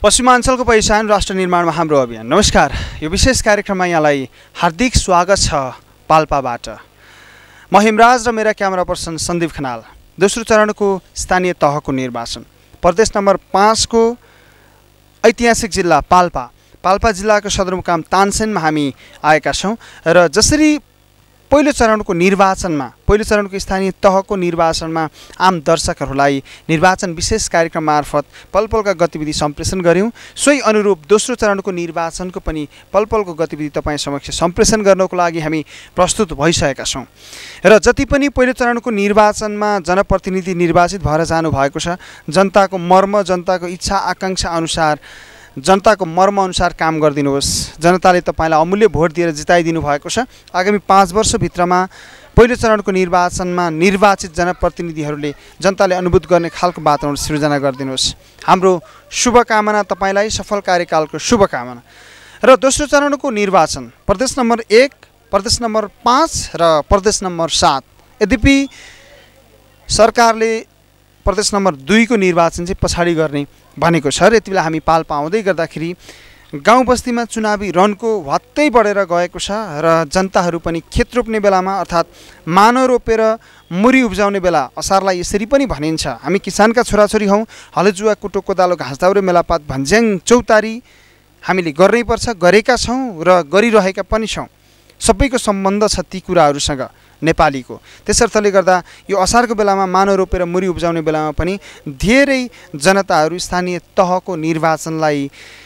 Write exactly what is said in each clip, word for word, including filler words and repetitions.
पश्चिमाञ्चलको पहिचान राष्ट्र निर्माणमा हाम्रो अभियान। नमस्कार, यो विशेष कार्यक्रममा यहाँलाई हार्दिक स्वागत छ पाल्पाबाट। म हेमराज र मेरा क्यामेरा पर्सन सन्दीप खनाल। दोस्रो चरणको स्थानीय तहको निर्वाचन प्रदेश नम्बर पाँच को ऐतिहासिक जिल्ला पाल्पा पाल्पा जिल्लाको सदरमुकाम तानसेनमा हामी आएका छौँ र जसरी पहिलो चरणको निर्वाचनमा पहिलो चरणको स्थानीय तहको निर्वाचनमा आम दर्शकहरूलाई निर्वाचन विशेष कार्यक्रम मार्फत पलपलका गतिविधि सम्प्रेषण गऱ्यौँ, सोही अनुरूप दोस्रो चरणको निर्वाचनको पनि पलपलको गतिविधि तपाईँ समक्ष सम्प्रेषण गर्नको लागि हामी प्रस्तुत भइसकेका छौँ। र जति पनि पहिलो चरणको निर्वाचनमा जनप्रतिनिधि निर्वाचित भएर जानुभएको छ, जनताको मर्म जनताको इच्छा आकाङ्क्षा अनुसार जनताको मर्म अनुसार काम गरिदिनुहोस्। जनताले तपाईँलाई अमूल्य भोट दिएर जिताइदिनु भएको छ। आगामी पाँच वर्षभित्रमा पहिलो चरणको निर्वाचनमा निर्वाचित जनप्रतिनिधिहरूले जनताले अनुभूत गर्ने खालको वातावरण सृजना गरिदिनुहोस्। हाम्रो शुभकामना, तपाईँलाई सफल कार्यकालको शुभकामना। र दोस्रो चरणको निर्वाचन प्रदेश नम्बर एक, प्रदेश नम्बर पाँच र प्रदेश नम्बर सात। यद्यपि सरकारले प्रदेश नम्बर दुईको निर्वाचन चाहिँ पछाडि गर्ने भनेको छ र यति बेला हामी पाल्पा आउँदै गर्दाखेरि गाउँ बस्तीमा चुनावी रनको भत्तै बढेर गएको छ र जनताहरू पनि खेत रोप्ने बेलामा अर्थात् मानो रोपेर मुरी उब्जाउने बेला असारलाई यसरी पनि भनिन्छ, हामी किसानका छोराछोरी हौँ, हलजुवा कुटो कोदालो घाँस दाउरे मेलापात भन्ज्याङ चौतारी हामीले गर्नैपर्छ, गरेका छौँ र गरिरहेका पनि छौँ। सबैको सम्बन्ध छ ती कुराहरूसँग नेपालीको। त्यसर्थले गर्दा यो असारको बेलामा मानो रोपेर मुरी उब्जाउने बेलामा पनि धेरै जनताहरू स्थानीय तहको निर्वाचनलाई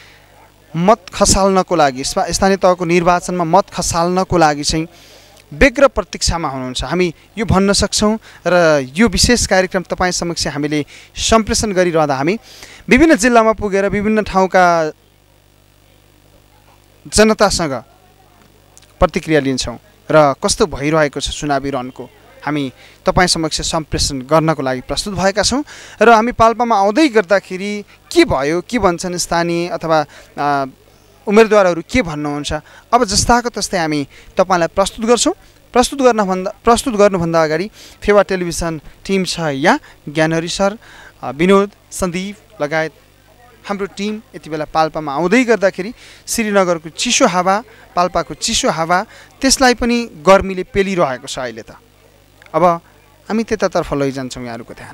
मत खसाल्नको लागि स्थानीय तहको निर्वाचनमा मत खसाल्नको लागि चाहिँ व्यग्र प्रतीक्षामा हुनुहुन्छ। हामी यो भन्न सक्छौँ र यो विशेष कार्यक्रम तपाईँ समक्ष हामीले सम्प्रेषण गरिरहँदा हामी विभिन्न जिल्लामा पुगेर विभिन्न ठाउँका जनतासँग प्रतिक्रिया लिन्छौँ र कस्तो भइरहेको छ चुनावी रनको हामी तपाईँ समक्ष सम्प्रेषण गर्नको लागि प्रस्तुत भएका छौँ। र हामी पाल्पामा आउँदै गर्दाखेरि के भयो, के भन्छन् स्थानीय अथवा उम्मेदवारहरू के भन्नुहुन्छ, अब जस्ताको तस्तै हामी तपाईँलाई प्रस्तुत गर्छौँ। प्रस्तुत गर्नभन्दा प्रस्तुत गर्नुभन्दा अगाडि फेवा टेलिभिजन टिम छ यहाँ, ज्ञानहरी सर, विनोद, सन्दीप लगायत हाम्रो टिम यति बेला पाल्पामा आउँदै गर्दाखेरि श्रीनगरको चिसो हावा, पाल्पाको चिसो हावा, त्यसलाई पनि गर्मीले पेलिरहेको छ अहिले त। अब हामी त्यतातर्फ लैजान्छौँ यहाँहरूको ध्यान।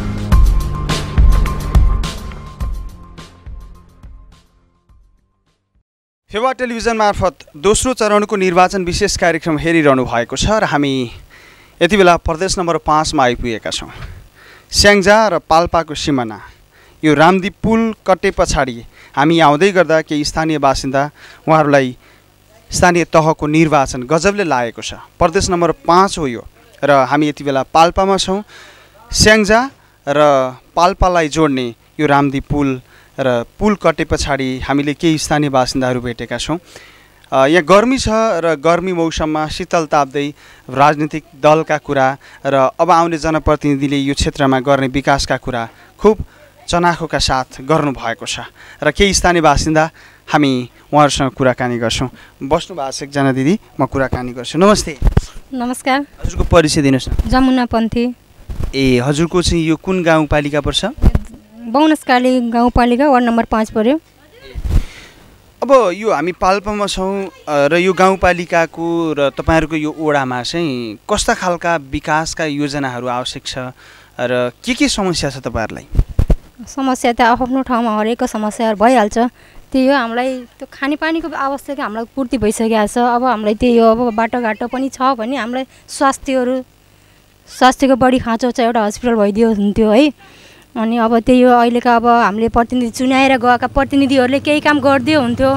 फेवा टेलिभिजन मार्फत दोस्रो चरणको निर्वाचन विशेष कार्यक्रम हेरिरहनु भएको छ र हामी यति बेला प्रदेश नम्बर पाँचमा आइपुगेका छौँ। स्याङ्जा र पाल्पाको सिमाना यो रामदीप पुल कटे पछाडि हामी आउँदै गर्दा केही स्थानीय बासिन्दा उहाँहरूलाई स्थानीय तहको निर्वाचन गजबले लागेको छ। प्रदेश नम्बर पाँच हो यो र हामी यति बेला पाल्पामा छौँ। स्याङ्जा र पाल्पालाई जोड्ने यो रामदीप पुल र पुल कटे पछाडि हामीले केही स्थानीय बासिन्दाहरू भेटेका छौँ। यहाँ गर्मी छ र गर्मी मौसममा शीतल ताप्दै राजनीतिक दलका कुरा र अब आउने जनप्रतिनिधिले यो क्षेत्रमा गर्ने विकासका कुरा खुब चनाखोका साथ गर्नुभएको छ र केही स्थानीय बासिन्दा हामी उहाँहरूसँग कुराकानी गर्छौँ। बस्नु भएको छ एकजना दिदी, म कुराकानी गर्छु। नमस्ते। नमस्कार। हजुरको परिचय दिनुहोस् न। जमुना पन्थी। ए, हजुरको चाहिँ यो कुन गाउँपालिका पर्छ? बाहुनसकाली गाउँपालिका वार्ड नम्बर पाँच पर्यो। अब यो हामी पाल्पामा छौँ र यो गाउँपालिकाको र तपाईँहरूको यो ओडामा चाहिँ कस्ता खालका विकासका योजनाहरू आवश्यक छ र के के समस्या छ तपाईँहरूलाई? समस्या त आफ्नो ठाउँमा हरेकको समस्याहरू भइहाल्छ। त्यही हो, हामीलाई त्यो खानेपानीको आवश्यक हामीलाई पूर्ति भइसकेको छ। अब हामीलाई त्यही हो, अब बाटोघाटो पनि छ भने हामीलाई स्वास्थ्यहरू स्वास्थ्यको बढी खाँचो छ, एउटा हस्पिटल भइदियो हुन्थ्यो है। अनि अब त्यही हो, अहिलेका अब हामीले प्रतिनिधि चुनाएर गएका प्रतिनिधिहरूले केही काम गरिदियो हुन्थ्यो।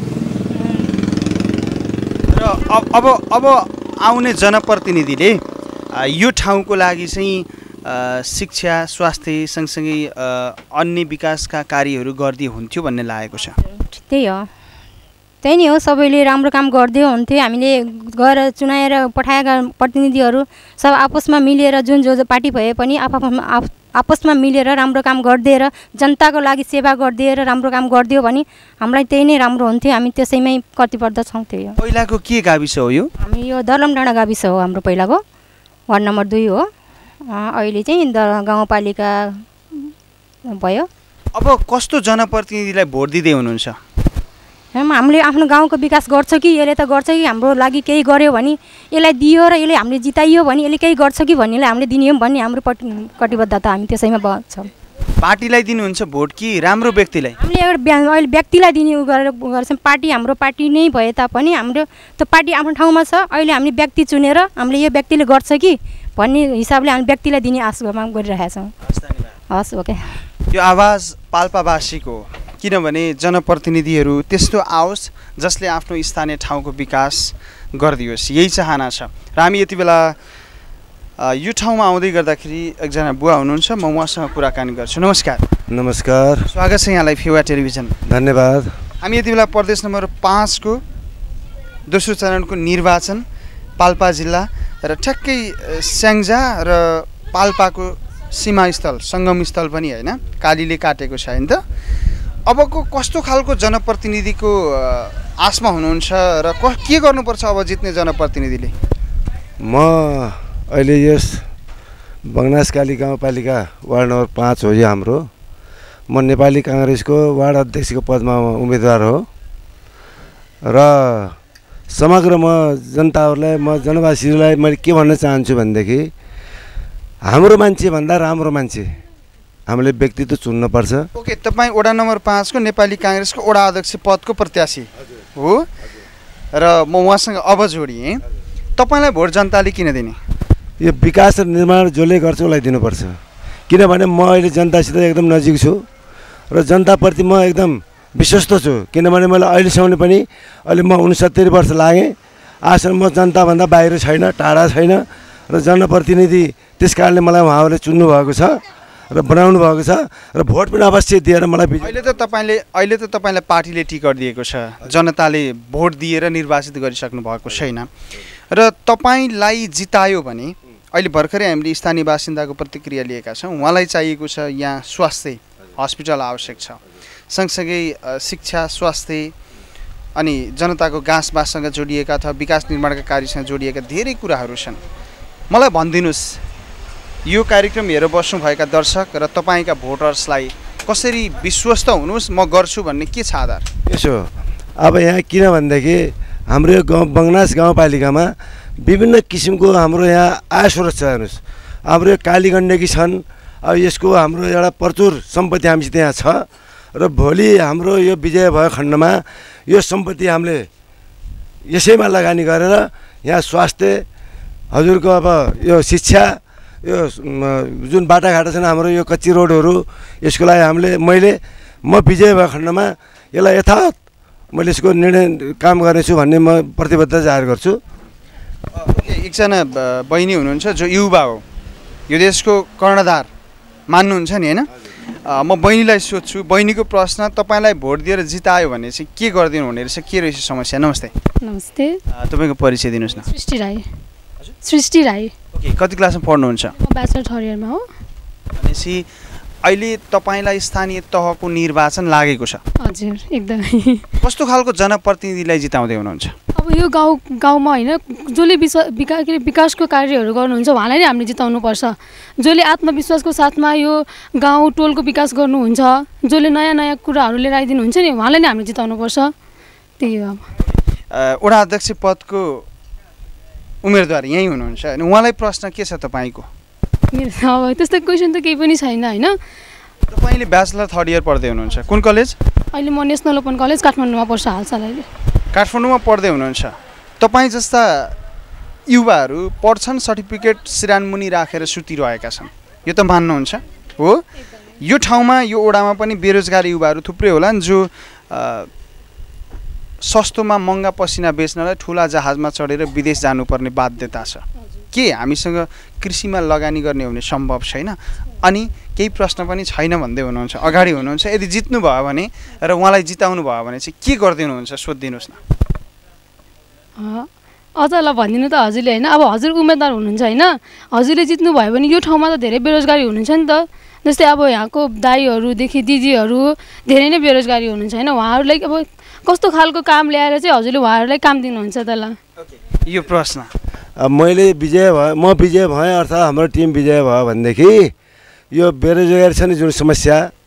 र अब अब आउने जनप्रतिनिधिले यो ठाउँको लागि चाहिँ शिक्षा, स्वास्थ्य सँगसँगै अन्य विकासका कार्यहरू गरिदिए हुन्थ्यो भन्ने लागेको छ। त्यही हो, त्यही नै हो, सबैले राम्रो काम गरिदियो हुन्थ्यो। हामीले गएर चुनाएर पठाएका प्रतिनिधिहरू सब आपसमा मिलेर जुन जो पार्टी भए पनि आफआफ्नो आपसमा मिलेर राम्रो काम गरिदिएर जनताको लागि सेवा गरिदिएर राम्रो काम गरिदियो भने हामीलाई त्यही नै राम्रो हुन्थ्यो। हामी त्यसैमै कतिबद्ध छौँ। त्यही हो। पहिलाको के गाविस हो यो? हामी यो दर्लम डाँडा गाविस हो हाम्रो पहिलाको, वार्ड नम्बर दुई हो। अहिले चाहिँ द गाउँपालिका भयो। अब कस्तो जनप्रतिनिधिलाई भोट दिँदै हुनुहुन्छ? हामीले आफ्नो गाउँको विकास गर्छ कि यसले त गर्छ कि हाम्रो लागि केही गर्यो भने यसलाई दियो र यसले हामीले जिताइयो भने यसले केही गर्छ कि भन्नेलाई हामीले दिने हो भन्ने हाम्रो कटिबद्धता हामी त्यसैमा छौँ। पार्टीलाई दिनुहुन्छ भोट कि राम्रो व्यक्तिलाई? हामीले एउटा अहिले व्यक्तिलाई दिने उ गरेर गर्छौँ। पार्टी हाम्रो पार्टी नै भए तापनि हाम्रो त्यो पार्टी आफ्नो ठाउँमा छ। अहिले हामीले व्यक्ति चुनेर हामीले यो व्यक्तिले गर्छ कि भन्ने हिसाबले हामी व्यक्तिलाई दिने आशमा गरिरहेका छौँ। हस् ओके। यो आवाज पाल्पावासीको, किनभने जनप्रतिनिधिहरू त्यस्तो आओस् जसले आफ्नो स्थानीय ठाउँको विकास गरिदियोस्, यही चाहना छ। र हामी यति बेला यो ठाउँमा आउँदै गर्दाखेरि एकजना बुवा हुनुहुन्छ, म उहाँसँग कुराकानी गर्छु। नमस्कार। नमस्कार, स्वागत छ यहाँलाई फेवा टेलिभिजन। धन्यवाद। हामी यति बेला प्रदेश नम्बर पाँचको दोस्रो चरणको निर्वाचन पाल्पा जिल्ला र ठ्याक्कै स्याङ्जा र पाल्पाको सीमास्थल सङ्गमस्थल पनि होइन, कालीले काटेको छ होइन त। अबको कस्तो खालको जनप्रतिनिधिको आशमा हुनुहुन्छ र के गर्नुपर्छ अब जित्ने जनप्रतिनिधिले? म अहिले यस बङ्नासकाली गाउँपालिका वार्ड नम्बर पाँच हो यो हाम्रो। म नेपाली काङ्ग्रेसको वार्ड अध्यक्षको पदमा उम्मेदवार हो र समग्र म जनताहरूलाई म जनवासीहरूलाई मैले के भन्न चाहन्छु भनेदेखि हाम्रो मान्छेभन्दा राम्रो मान्छे हामीले व्यक्तित्व चुन्नुपर्छ। ओके, तपाईँ वडा नम्बर पाँचको नेपाली काङ्ग्रेसको वडा अध्यक्ष पदको प्रत्याशी हो र म उहाँसँग अब जोडिएँ। तपाईँलाई भोट जनताले किन दिने? यो विकास र निर्माण जसले गर्छ उसलाई दिनुपर्छ। किनभने म अहिले जनतासित एकदम नजिक छु र जनताप्रति म एकदम विश्वस्त छु। किनभने मैले अहिलेसम्म पनि अहिले म उनसत्तरी वर्ष लागेँ, आजसम्म म जनताभन्दा बाहिर छैन, टाढा छैन र जनप्रतिनिधि त्यस कारणले मलाई उहाँहरूले चुन्नु भएको छ र बनाउनु भएको छ र भोट पनि अवश्य दिएर मलाई। अहिले त तपाईँले अहिले त तपाईँलाई पार्टीले टिकट दिएको छ, जनताले भोट दिएर निर्वाचित गरिसक्नु भएको छैन र तपाईँलाई जितायो भने अहिले भर्खरै हामीले स्थानीय बासिन्दाको प्रतिक्रिया लिएका छौँ। उहाँलाई चाहिएको छ यहाँ स्वास्थ्य हस्पिटल आवश्यक छ, सँगसँगै शिक्षा स्वास्थ्य अनि जनताको गाँस बाससँग जोडिएका अथवा विकास निर्माणका कार्यसँग जोडिएका धेरै कुराहरू छन्। मलाई भनिदिनुहोस्, यो कार्यक्रम हेरेर बस्नुभएका दर्शक र तपाईँका भोटर्सलाई कसरी विश्वस्त हुनुहोस् म गर्छु भन्ने के छ आधार? यसो अब यहाँ किन भनेदेखि हाम्रो यो गाउँ बङ्नास गाउँपालिकामा विभिन्न किसिमको हाम्रो यहाँ आय स्रोत छ। हेर्नुहोस्, हाम्रो यो काली गण्डकी छन्, अब यसको हाम्रो एउटा प्रचुर सम्पत्ति हामीसित यहाँ छ र भोलि हाम्रो यो विजय भयो खण्डमा यो सम्पत्ति हामीले यसैमा लगानी गरेर यहाँ स्वास्थ्य हजुरको अब यो शिक्षा यो जुन बाटाघाटा छन् हाम्रो यो कच्ची रोडहरू यसको लागि हामीले मैले म विजय भएको खण्डमा यसलाई यथावत मैले यसको निर्णय काम गर्नेछु भन्ने म प्रतिबद्धता जाहेर गर्छु। एकजना बहिनी हुनुहुन्छ जो युवा हो, यो देशको कर्णधार मान्नुहुन्छ नि होइन? म बहिनीलाई सोध्छु, बहिनीको प्रश्न, तपाईँलाई भोट दिएर जितायो भने चाहिँ के गरिदिनु हुने रहेछ, के रहेछ समस्या? नमस्ते। नमस्ते। तपाईँको परिचय दिनुहोस् न। सृष्टि राई। सृष्टि राई। ओके, कति क्लासमा पढ्नुहुन्छ? म ब्याचलर थर्ड इयरमा हो। भनेपछि अहिले तपाईँलाई स्थानीय तहको निर्वाचन लागेको छ? हजुर, एकदमै। कस्तो खालको जनप्रतिनिधिलाई जिताउँदै हुनुहुन्छ? अब यो गाउँ गाउँमा होइन, जसले विश्व विकास के अरे विकासको कार्यहरू गर्नुहुन्छ उहाँलाई नै हामीले जिताउनुपर्छ। जसले आत्मविश्वासको साथमा यो गाउँ टोलको विकास गर्नुहुन्छ, जसले नयाँ नयाँ कुराहरू लिएर आइदिनुहुन्छ नि उहाँलाई नै हामीले जिताउनुपर्छ। त्यही हो। अब वडा अध्यक्ष पदको उम्मेदवार यहीँ हुनुहुन्छ होइन, उहाँलाई प्रश्न के छ तपाईँको? मेरो अब त्यस्तो क्वेसन त केही पनि छैन होइन। तपाईँले ब्याचलर थर्ड इयर पढ्दै हुनुहुन्छ, कुन कलेज? अहिले म नेसनल ओपन कलेज काठमाडौँमा पर्छ हालसाल अहिले। काठमाडौँमा पढ्दै हुनुहुन्छ। तपाईँ जस्ता युवाहरू पढ्छन्, सर्टिफिकेट सिरानमुनि राखेर सुतिरहेका छन्, यो त मान्नुहुन्छ हो? यो ठाउँमा यो ओडामा पनि बेरोजगारी युवाहरू थुप्रै होलान् जो सस्तोमा महँगा पसिना बेच्नलाई ठुला जहाजमा चढेर विदेश जानुपर्ने बाध्यता छ। के हामीसँग कृषिमा लगानी गर्ने हुने सम्भव छैन? अनि केही प्रश्न पनि छैन भन्दै हुनुहुन्छ, अगाडि हुनुहुन्छ। यदि जित्नु भयो भने र उहाँलाई जिताउनु भयो भने चाहिँ के गरिदिनुहुन्छ सोधिदिनुहोस् न। अझ ल भनिदिनु त हजुरले होइन। अब हजुर उम्मेदवार हुनुहुन्छ होइन, हजुरले जित्नु भयो भने यो ठाउँमा त धेरै बेरोजगारी हुनुहुन्छ नि त। जस्तै अब यहाँको दाईहरूदेखि दिदीहरू धेरै नै बेरोजगारी हुनुहुन्छ होइन, उहाँहरूलाई अब कस्तो खालको काम ल्याएर चाहिँ हजुरले उहाँहरूलाई काम दिनुहुन्छ त? ल यो प्रश्न अब मैले विजय भयो, म विजय भएँ अर्थात् हाम्रो टिम विजय भयो भनेदेखि यो बेरोजगारी छ नि जुन समस्या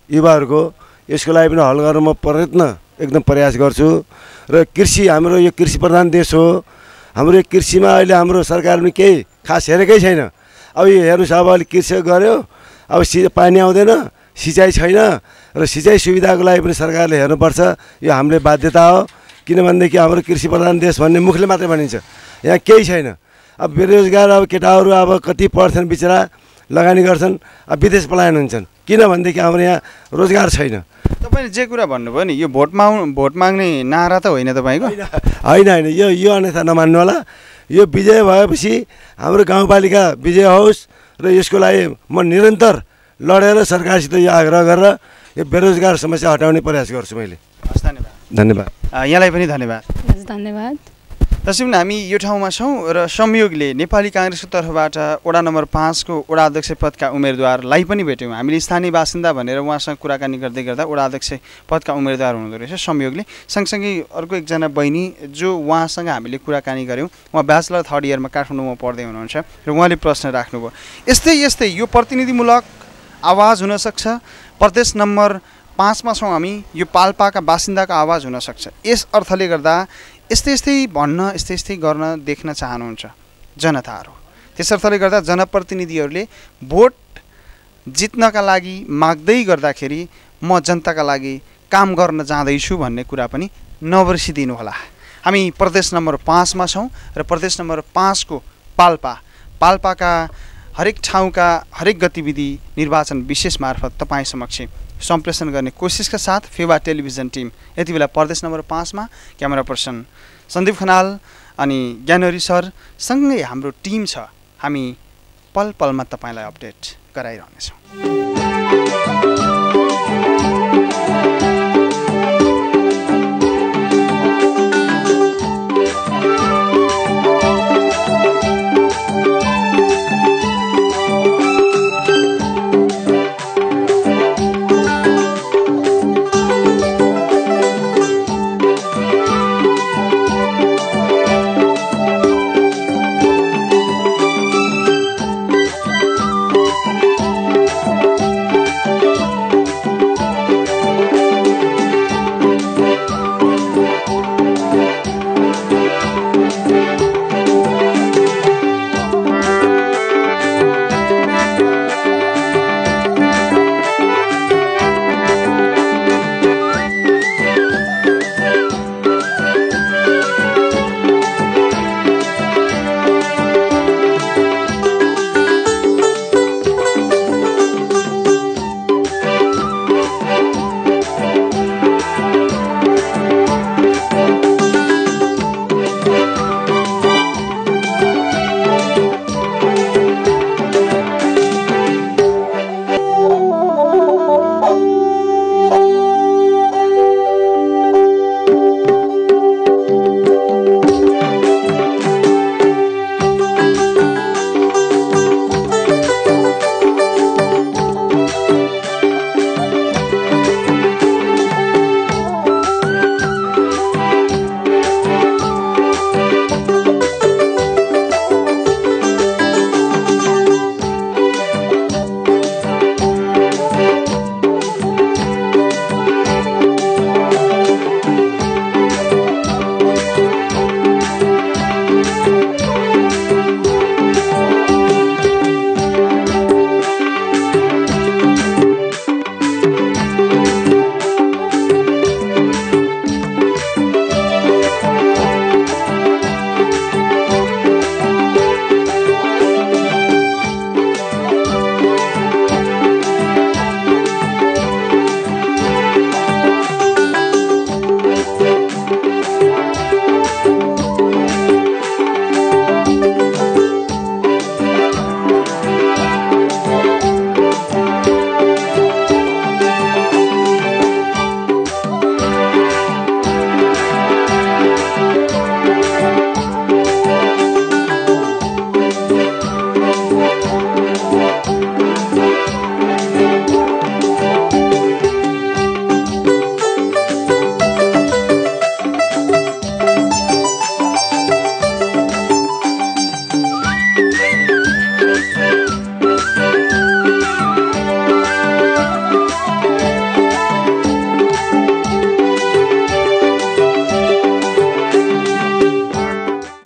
युवाहरूको यसको लागि पनि हल गर्न म प्रयत्न एकदम प्रयास गर्छु र कृषि हाम्रो यो कृषि प्रधान देश हो हाम्रो यो कृषिमा अहिले हाम्रो सरकार पनि केही खास हेरेकै छैन अब यो हेर्नुहोस् अब अहिले कृषि गऱ्यो अब सि पानी आउँदैन सिँचाइ छैन र सिँचाइ सुविधाको लागि पनि सरकारले हेर्नुपर्छ यो हामीले बाध्यता हो किनभनेदेखि हाम्रो कृषि प्रधान देश भन्ने मुखले मात्रै भनिन्छ यहाँ केही छैन अब बेरोजगार अब केटाहरू अब कति पढ्छन् बिचरा लगानी गर्छन् अब विदेश पलायन हुन्छन् किनभनेदेखि हाम्रो यहाँ रोजगार छैन तपाईँले जे कुरा भन्नुभयो नि यो भोट माग भोट माग्ने नारा त होइन तपाईँको होइन होइन यो यो अन्यथा नमान्नु होला यो विजय भएपछि हाम्रो गाउँपालिका विजय होस् र यसको लागि म निरन्तर लडेर सरकारसित यो आग्रह गरेर यो बेरोजगार समस्या हटाउने प्रयास गर्छु मैले हस् धन्यवाद धन्यवाद यहाँलाई पनि धन्यवाद धन्यवाद त्यसै पनि हामी यो ठाउँमा छौँ र संयोगले नेपाली काङ्ग्रेसको तर्फबाट वडा नम्बर पाँचको वडा अध्यक्ष पदका उम्मेदवारलाई पनि भेट्यौँ हामीले स्थानीय बासिन्दा भनेर उहाँसँग कुराकानी गर्दै गर्दा वडा अध्यक्ष पदका उम्मेदवार हुनुहुँदो रहेछ संयोगले सँगसँगै अर्को एकजना बहिनी जो उहाँसँग हामीले कुराकानी गऱ्यौँ उहाँ ब्याचलर थर्ड इयरमा काठमाडौँमा पढ्दै हुनुहुन्छ र उहाँले प्रश्न राख्नुभयो यस्तै यस्तै यो प्रतिनिधिमूलक आवाज हुनसक्छ प्रदेश नम्बर पाँचमा छौँ हामी यो पाल्पाका बासिन्दाको आवाज हुनसक्छ यस अर्थले गर्दा यस्तै यस्तै भन्न यस्तै यस्तै गर्न देख्न चाहनुहुन्छ जनताहरू त्यसर्थले गर्दा जनप्रतिनिधिहरूले भोट जित्नका लागि माग्दै गर्दाखेरि म जनताका लागि काम गर्न जाँदैछु भन्ने कुरा पनि नबिर्सिदिनु होला हामी प्रदेश नम्बर पाँचमा छौँ र प्रदेश नम्बर पाँचको पाल्पा पाल्पाका हरेक ठाउँका हरेक गतिविधि निर्वाचन विशेष मार्फत तपाईँ समक्ष सम्प्रेषण गर्ने कोसिसका साथ फेवा टेलिभिजन टिम यति बेला प्रदेश नम्बर पाँचमा क्यामेरा पर्सन सन्दीप खनाल अनि ज्ञानहरी सर सँगै हाम्रो टिम छ हामी पल पलमा तपाईँलाई अपडेट गराइरहनेछौँ।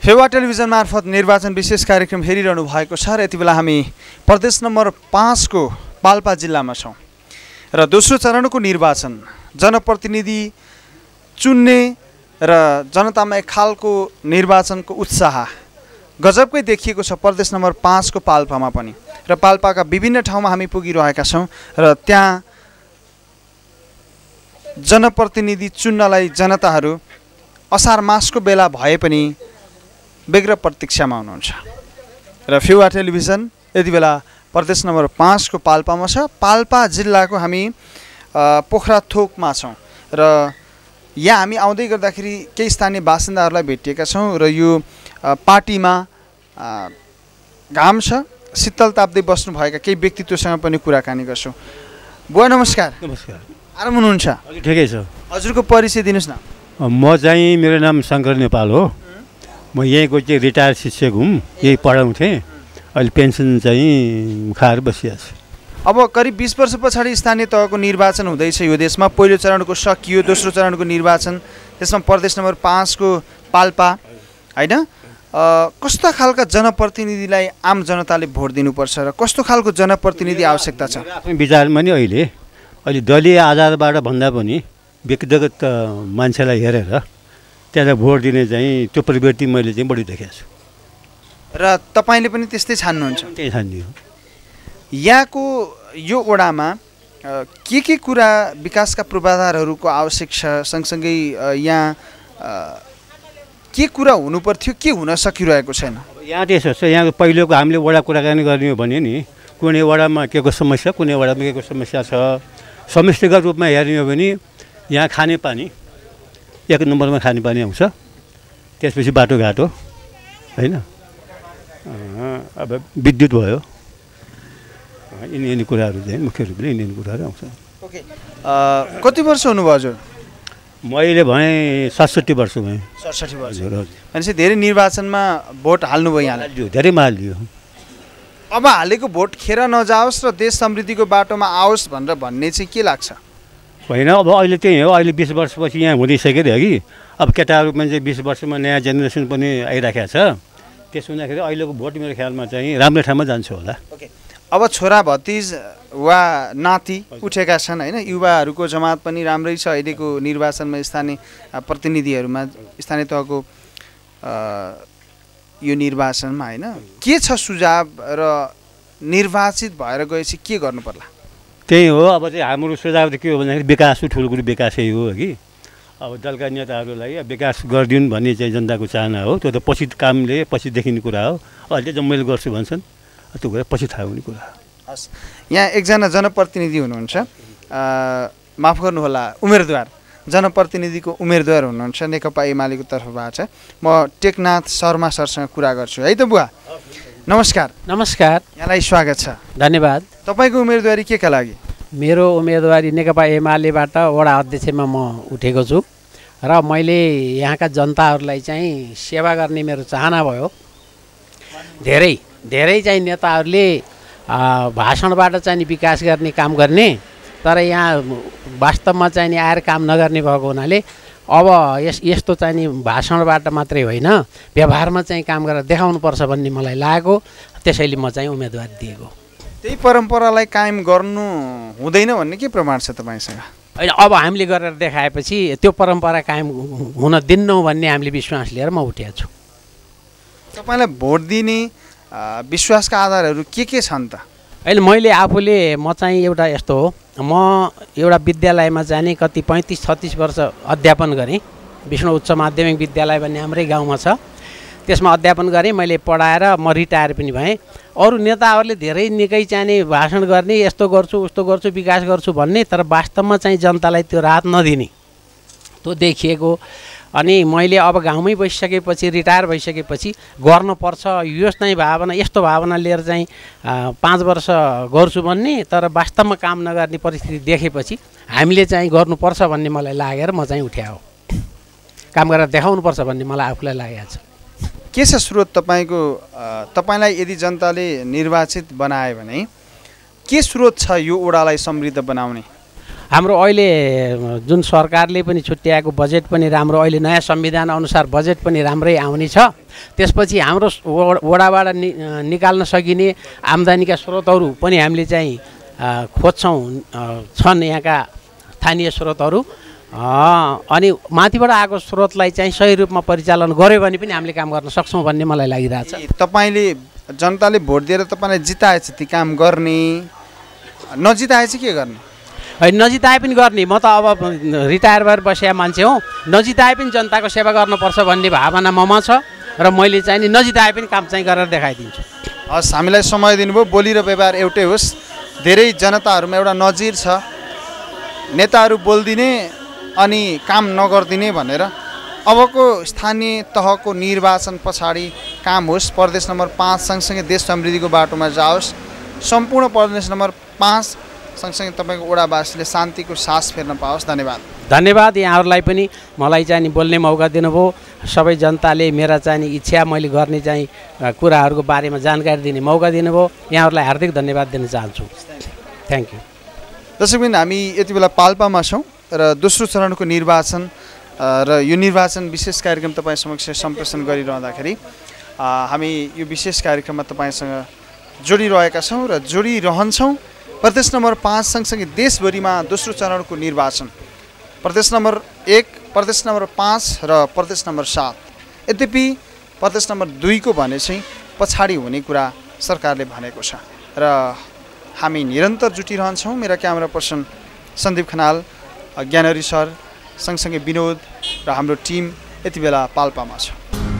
फेवा टेलिभिजन मार्फत निर्वाचन विशेष कार्यक्रम हेरिरहनु भएको छ र यति बेला हामी प्रदेश नम्बर पाँचको पाल्पा जिल्लामा छौँ र दोस्रो चरणको निर्वाचन जनप्रतिनिधि चुन्ने र जनतामा एक खालको निर्वाचनको उत्साह गजबकै देखिएको छ प्रदेश नम्बर पाँचको पाल्पामा पनि र पाल्पाका विभिन्न ठाउँमा हामी पुगिरहेका छौँ र त्यहाँ जनप्रतिनिधि चुन्नलाई जनताहरू असार मासको बेला भए पनि बेग्र प्रतीक्षामा हुनुहुन्छ र फेवा टेलिभिजन यति बेला प्रदेश नम्बर पाँचको पाल्पामा छ। पाल्पा जिल्लाको हामी पोखराथोकमा छौँ र यहाँ हामी आउँदै गर्दाखेरि केही स्थानीय बासिन्दाहरूलाई भेटिएका छौँ र यो पार्टीमा घाम छ शीतल ताप्दै बस्नुभएका केही व्यक्तित्वसँग पनि कुराकानी गर्छौँ। बुवा नमस्कार। नमस्कार। आराम हुनुहुन्छ? ठिकै छ। हजुरको परिचय दिनुहोस् न। म चाहिँ मेरो नाम शङ्कर नेपाल हो। म यहीँको चाहिँ रिटायर्ड शिक्षक हुँ, यही पढाउँथेँ। अहिले पेन्सन चाहिँ खाएर बसिरहेको छु। अब करिब बिस वर्ष पछाडि स्थानीय तहको निर्वाचन हुँदैछ यो देशमा। पहिलो चरणको सकियो, दोस्रो चरणको निर्वाचन, त्यसमा प्रदेश नम्बर पाँचको पाल्पा होइन। कस्ता खालका जनप्रतिनिधिलाई आम जनताले भोट दिनुपर्छ र कस्तो खालको जनप्रतिनिधि आवश्यकता छ? आफ्नो विचारमा नि अहिले अहिले दलीय आधारबाट भन्दा पनि व्यक्तिगत मान्छेलाई हेरेर त्यहाँ भोट दिने चाहिँ त्यो प्रवृत्ति मैले चाहिँ बढी देखेको छु र तपाईँले पनि त्यस्तै छान्नुहुन्छ? त्यही छान्दियो। यहाँको यो ओडामा के के कुरा विकासका पूर्वाधारहरूको आवश्यक छ, सँगसँगै यहाँ के कुरा हुनुपर्थ्यो, के हुन सकिरहेको छैन? यहाँ त्यसो छ, यहाँ पहिलेको हामीले वडा कुराकानी गर्ने हो भने नि कुनै वडामा के को समस्या, कुनै वडामा के को समस्या छ, समष्टिगत रूपमा हेर्ने हो भने यहाँ खानेपानी एक नम्बरमा खानेपानी आउँछ, त्यसपछि बाटोघाटो होइन, अब विद्युत भयो, यिनी यिनी कुराहरू चाहिँ मुख्य रूपले यिनी यिनी कुराहरू आउँछ। ओके, कति वर्ष हुनुभयो हजुर? मैले भएँ सतसट्ठी वर्ष भएँ। सडसठी वर्ष भनेपछि धेरै निर्वाचनमा भोट हाल्नुभयो यहाँलाई? धेरै हालिदियो। अब हालेको भोट खेर नजाओस् र देश समृद्धिको बाटोमा आओस् भनेर भन्ने चाहिँ के लाग्छ? होइन, अब अहिले त्यही हो, अहिले बिस वर्षपछि यहाँ हुँदैसक्यो अरे कि अब केटाहरू पनि चाहिँ बिस वर्षमा नयाँ जेनेरेसन पनि आइराखेको छ। त्यसो हुँदाखेरि अहिलेको भोट मेरो ख्यालमा चाहिँ राम्रो ठाउँमा जान्छ होला। ओके, अब छोरा भतिज वा नाति उठेका छन् होइन, युवाहरूको जमात पनि राम्रै छ अहिलेको निर्वाचनमा, स्थानीय प्रतिनिधिहरूमा, स्थानीय तहको यो निर्वाचनमा होइन। के छ सुझाव र निर्वाचित भएर गएपछि के गर्नु पर्ला? त्यही हो, अब चाहिँ हाम्रो सुझाव त के हो भन्दाखेरि विकास ठुलो कुरो विकासै हो कि अब दलका नेताहरूलाई विकास गरिदिउन् भन्ने चाहिँ जनताको चाहना हो। त्यो त पछि कामले पछि देखिने कुरा हो। अहिले चाहिँ मैले गर्छु भन्छन्, त्यो कुरा पछि थाहा हुने कुरा। हस्, यहाँ एकजना जनप्रतिनिधि हुनुहुन्छ, माफ गर्नुहोला उम्मेदवार, जनप्रतिनिधिको उम्मेदवार हुनुहुन्छ नेकपा एमालेको तर्फबाट। म टेकनाथ शर्मा सरसँग कुरा गर्छु है त। बुवा नमस्कार। नमस्कार, यहाँलाई स्वागत छ। धन्यवाद। तपाईँको उम्मेदवारी के का लागि? मेरो उम्मेदवारी नेकपा एमालेबाट वडा अध्यक्षमा म उठेको छु र मैले यहाँका जनताहरूलाई चाहिँ सेवा गर्ने मेरो चाहना भयो। धेरै धेरै चाहिँ नेताहरूले भाषणबाट चाहिँ विकास गर्ने काम गर्ने, तर यहाँ वास्तवमा चाहिँ नि आएर काम नगर्ने भएको हुनाले अब यस यस्तो चाहिँ नि भाषणबाट मात्रै होइन व्यवहारमा चाहिँ काम गरेर देखाउनुपर्छ भन्ने मलाई लागेको, त्यसैले म चाहिँ उम्मेदवारी दिएको। त्यही परम्परालाई कायम गर्नु हुँदैन भन्ने के प्रमाण छ तपाईँसँग? होइन, अब हामीले गरेर देखाएपछि त्यो परम्परा कायम हुन दिन्नौँ भन्ने हामीले विश्वास लिएर म उठेको छु। तपाईँलाई भोट दिने विश्वासका आधारहरू के के छन् त? अहिले मैले आफूले म चाहिँ एउटा यस्तो हो, म एउटा विद्यालयमा जाने कति पैँतिस छत्तिस वर्ष अध्यापन गरेँ। विष्णु उच्च माध्यमिक विद्यालय भन्ने हाम्रै गाउँमा छ, त्यसमा अध्यापन गरेँ। मैले पढाएर म रिटायर पनि भएँ। अरू नेताहरूले धेरै निकै चाहिने भाषण गर्ने, यस्तो गर्छु उस्तो गर्छु विकास गर्छु भन्ने, तर वास्तवमा चाहिँ जनतालाई त्यो राहत नदिने त्यो देखिएको। अनि मैले अब गाउँमै बसिसकेपछि, रिटायर भइसकेपछि गर्नुपर्छ यो चाहिँ भावना, यस्तो भावना लिएर चाहिँ पाँच वर्ष गर्छु भन्ने, तर वास्तवमा काम नगर्ने परिस्थिति देखेपछि हामीले चाहिँ गर्नुपर्छ भन्ने मलाई लागेर म चाहिँ उठ्या हो। काम गरेर देखाउनुपर्छ भन्ने मलाई आफूलाई लागेको छ। के छ स्रोत तपाईँको? तपाईँलाई यदि जनताले निर्वाचित बनायो भने के स्रोत छ यो ओडालाई समृद्ध बनाउने? हाम्रो अहिले जुन सरकारले पनि छुट्याएको बजेट पनि राम्रो, अहिले नयाँ संविधान अनुसार बजेट पनि राम्रै आउने छ। त्यसपछि हाम्रो वडाबाट नि निकाल्न सकिने आम्दानीका स्रोतहरू पनि हामीले चाहिँ खोज्छौँ, छन् यहाँका स्थानीय स्रोतहरू। अनि माथिबाट आएको स्रोतलाई चाहिँ सही रूपमा परिचालन गऱ्यो भने पनि हामीले काम गर्न सक्छौँ भन्ने मलाई लागिरहेछ। तपाईँले जनताले भोट दिएर तपाईँलाई जिताएछ ती काम गर्ने, नजिताएछ के गर्ने? होइन, नजिताए पनि गर्ने। म त अब रिटायर भएर बसेका मान्छे हौ, नजिताए पनि जनताको सेवा गर्नुपर्छ भन्ने भावना ममा छ र मैले चाहिँ नि नजिताए पनि काम चाहिँ गरेर देखाइदिन्छु। हस्, हामीलाई समय दिनुभयो। बोली र व्यवहार एउटै होस्। धेरै जनताहरूमा एउटा नजिर छ, नेताहरू बोलिदिने अनि काम नगरिदिने भनेर। अबको स्थानीय तहको निर्वाचन पछाडि काम होस्, प्रदेश नम्बर पाँच सँगसँगै देश समृद्धिको बाटोमा जाओस्। सम्पूर्ण प्रदेश नम्बर पाँच सँगसँगै तपाईँको वडावासीले शान्तिको सास फेर्न पाओस्। धन्यवाद। धन्यवाद यहाँहरूलाई पनि मलाई चाहिँ नि बोल्ने मौका दिनुभयो। सबै जनताले मेरा चाहिँ नि इच्छा मैले गर्ने चाहिँ कुराहरूको बारेमा जानकारी दिने मौका दिनुभयो। यहाँहरूलाई हार्दिक धन्यवाद दिन चाहन्छु। Thank you. दर्शकबिन, हामी यति बेला पाल्पामा छौँ र दोस्रो चरणको निर्वाचन र यो निर्वाचन विशेष कार्यक्रम तपाईँ समक्ष सम्प्रेषण गरिरहँदाखेरि हामी यो विशेष कार्यक्रममा तपाईँसँग जोडिरहेका छौँ र जोडिरहन्छौँ। प्रदेश नम्बर पाँच सँगसँगै देशभरिमा दोस्रो चरणको निर्वाचन, प्रदेश नम्बर एक, प्रदेश नम्बर पाँच र प्रदेश नम्बर सात। यद्यपि प्रदेश नम्बर दुईको भने चाहिँ पछाडि हुने कुरा सरकारले भनेको छ र हामी निरन्तर जुटिरहन्छौँ। मेरा camera person Sandeep Khanal, Gyanhari sir, सँगसँगै विनोद र हाम्रो टिम यति बेला पाल्पामा छ।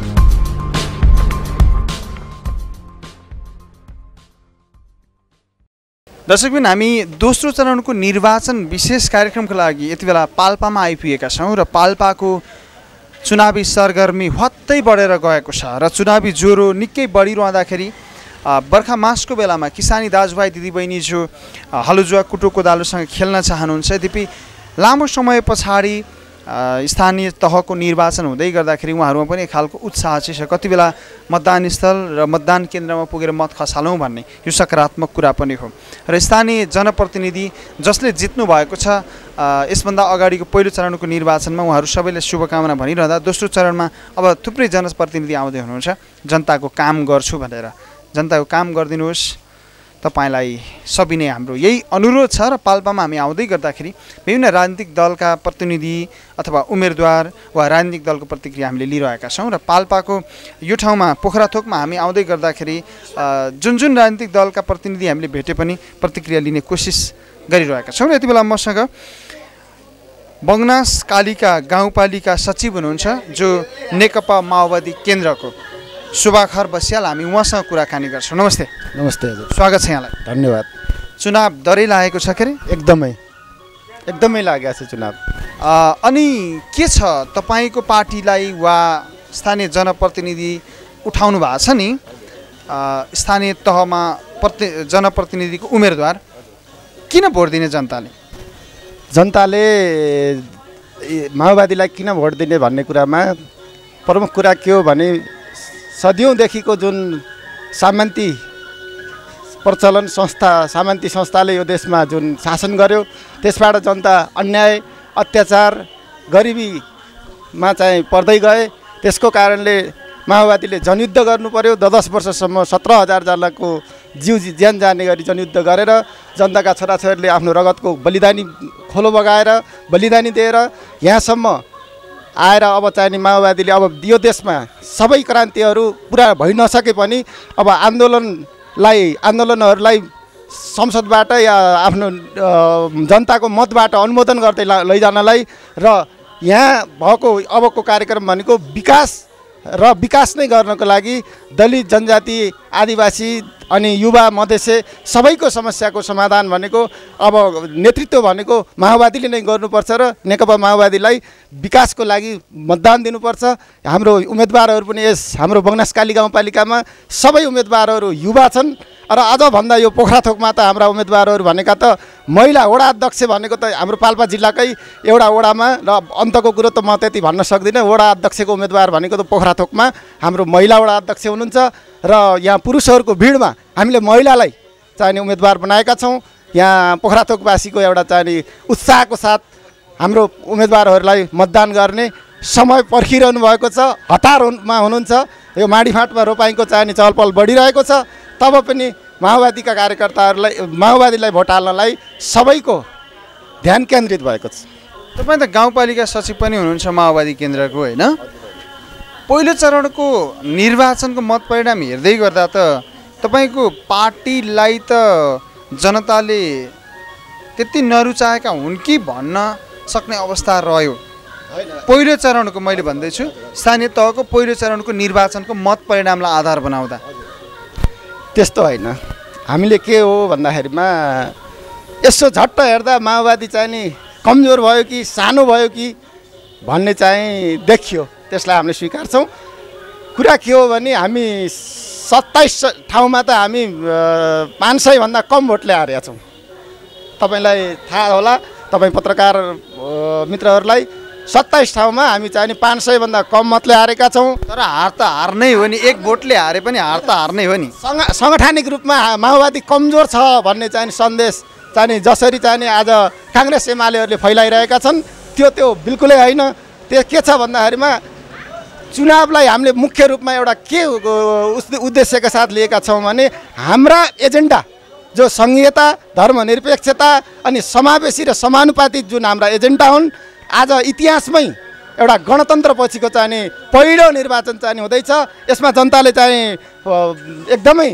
दर्शकबिन, हामी दोस्रो चरणको निर्वाचन विशेष कार्यक्रमको लागि यति बेला पाल्पामा आइपुगेका छौँ र पाल्पाको चुनावी सरगर्मी हत्तै बढेर गएको छ र चुनावी ज्वरो निकै बढिरहँदाखेरि बर्खा मासको बेलामा किसानी दाजुभाइ दिदीबहिनी जो हलुजुवा कुटो कोदालोसँग खेल्न चाहनुहुन्छ, यद्यपि लामो समय पछाडि स्थानीय तहको निर्वाचन हुँदै गर्दाखेरि उहाँहरूमा पनि एक खालको उत्साह चाहिँ छ। कति बेला मतदान स्थल र मतदान केन्द्रमा पुगेर मत खसालौँ भन्ने यो सकारात्मक कुरा पनि हो। र स्थानीय जनप्रतिनिधि जसले जित्नु भएको छ यसभन्दा अगाडिको पहिलो चरणको निर्वाचनमा उहाँहरू सबैले शुभकामना भनिरहँदा दोस्रो चरणमा अब थुप्रै जनप्रतिनिधि आउँदै हुनुहुन्छ जनताको काम गर्छु भनेर। जनताको काम गरिदिनुहोस्, तपाईँलाई सबै हाम्रो यही अनुरोध छ। र पाल्पामा हामी आउँदै गर्दाखेरि विभिन्न राजनीतिक दलका प्रतिनिधि अथवा उम्मेदवार वा राजनीतिक दलको प्रतिक्रिया हामीले लिइरहेका छौँ र पाल्पाको यो ठाउँमा पोखराथोकमा हामी आउँदै गर्दाखेरि जुन जुन राजनीतिक दलका प्रतिनिधि हामीले भेटे पनि प्रतिक्रिया लिने कोसिस गरिरहेका छौँ। र यति बेला मसँग बगनास कालिका गाउँपालिका सचिव हुनुहुन्छ जो नेकपा माओवादी केन्द्रको सुभाखर बस्याल, हामी उहाँसँग कुराकानी गर्छौँ। नमस्ते। नमस्ते हजुर, स्वागत छ यहाँलाई। धन्यवाद। चुनाव डरै लागेको छ के अरे? एकदमै एकदमै लागेको छ चुनाव। अनि के छ तपाईँको पार्टीलाई वा स्थानीय जनप्रतिनिधि उठाउनु भएको छ नि स्थानीय तहमा प्रति जनप्रतिनिधिको उम्मेदवार, किन भोट दिने जनताले? जनताले माओवादीलाई किन भोट दिने भन्ने कुरामा प्रमुख कुरा के हो भने सदियौँदेखिको जुन सामन्ती प्रचलन संस्था सामन्ती संस्थाले यो देशमा जुन शासन गर्यो त्यसबाट जनता अन्याय अत्याचार गरिबीमा चाहिँ पर्दै गए। त्यसको कारणले माओवादीले जनयुद्ध गर्नु पर्यो। द दस वर्षसम्म सत्र हजारजनाको जिउ ज्यान जाने गरी जनयुद्ध गरेर जनताका छोराछोरीले आफ्नो रगतको बलिदानी खोलो बगाएर बलिदानी दिएर यहाँसम्म आएर अब चाहिँ माओवादीले अब यो देशमा सबै क्रान्तिहरू पुरा भइ नसके पनि अब आन्दोलनलाई आन्दोलनहरूलाई संसदबाट या आफ्नो जनताको मतबाट अनुमोदन गर्दै लैजानलाई र यहाँ भएको अबको कार्यक्रम भनेको विकास र विकास नै गर्नको लागि दलित जनजाति आदिवासी अनि युवा मधेसी सबैको समस्याको समाधान भनेको अब नेतृत्व भनेको माओवादीले नै गर्नुपर्छ र नेकपा माओवादीलाई विकासको लागि मतदान दिनुपर्छ। हाम्रो उम्मेदवारहरू पनि यस हाम्रो बगनासकाली गाउँपालिकामा सबै उम्मेदवारहरू युवा छन् र अझभन्दा यो पोखराथोकमा त हाम्रा उम्मेदवारहरू भनेका त महिला वडा अध्यक्ष भनेको त हाम्रो पाल्पा जिल्लाकै एउटा वडामा र अन्तको कुरो त म त्यति भन्न सक्दिनँ। वडा अध्यक्षको उम्मेदवार भनेको त पोखराथोकमा हाम्रो महिला वडा अध्यक्ष हुनुहुन्छ र यहाँ पुरुषहरूको भिडमा हामीले महिलालाई चाहिने उम्मेदवार बनाएका छौँ। यहाँ पोखराथोकवासीको एउटा चाहिँ नि उत्साहको साथ हाम्रो उम्मेदवारहरूलाई मतदान गर्ने समय पर्खिरहनु भएको छ, हतारमा हुनुहुन्छ। यो माडीफाँटमा रोपाइँको चाहिँ नि चहलपहल बढिरहेको छ। तब पनि माओवादीका कार्यकर्ताहरूलाई माओवादीलाई भोट हाल्नलाई सबैको ध्यान केन्द्रित भएको छ। तपाईँ त गाउँपालिका सचिव पनि हुनुहुन्छ माओवादी केन्द्रको, होइन? पहिलो चरणको निर्वाचनको मत परिणाम हेर्दै गर्दा त तपाईँको पार्टीलाई त जनताले त्यति नरुचाएका हुन् कि भन्न सक्ने अवस्था रह्यो। पहिलो चरणको मैले भन्दैछु, स्थानीय तहको पहिलो चरणको निर्वाचनको मत परिणामलाई आधार बनाउँदा त्यस्तो होइन। हामीले के हो भन्दाखेरिमा यसो झट्ट हेर्दा माओवादी चाहिँ नि कमजोर भयो कि सानो भयो कि भन्ने चाहिँ देखियो, त्यसलाई हामीले स्वीकार्छौँ। कुरा के हो भने हामी सत्ताइस ठाउँमा त हामी पाँच सयभन्दा कम भोटले हारेका छौँ। तपाईँलाई थाहा होला, तपाईँ पत्रकार मित्रहरूलाई, सत्ताइस ठाउँमा हामी चाहिँ नि पाँच सयभन्दा कम मतले हारेका छौँ। तर हार त हार नै हो नि, एक भोटले हारे पनि हार त हार नै हो नि। सङ्ग साङ्गठनिक रूपमा माओवादी कमजोर छ भन्ने चाहिँ सन्देश चाहिँ नि जसरी चाहिँ नि आज काङ्ग्रेस एमालेहरूले फैलाइरहेका छन् त्यो त्यो बिल्कुलै होइन। त्यो के छ भन्दाखेरिमा चुनावलाई हामीले मुख्य रूपमा एउटा के उद्देश्यका साथ लिएका छौँ भने हाम्रा एजेन्डा जो सङ्घीयता, धर्मनिरपेक्षता अनि समावेशी र समानुपातिक जुन हाम्रा एजेन्डा हुन्, आज इतिहासमै एउटा गणतन्त्र पछिको चाहिँ नि पहिलो निर्वाचन चाहिँ हुँदैछ। यसमा जनताले चाहिँ एकदमै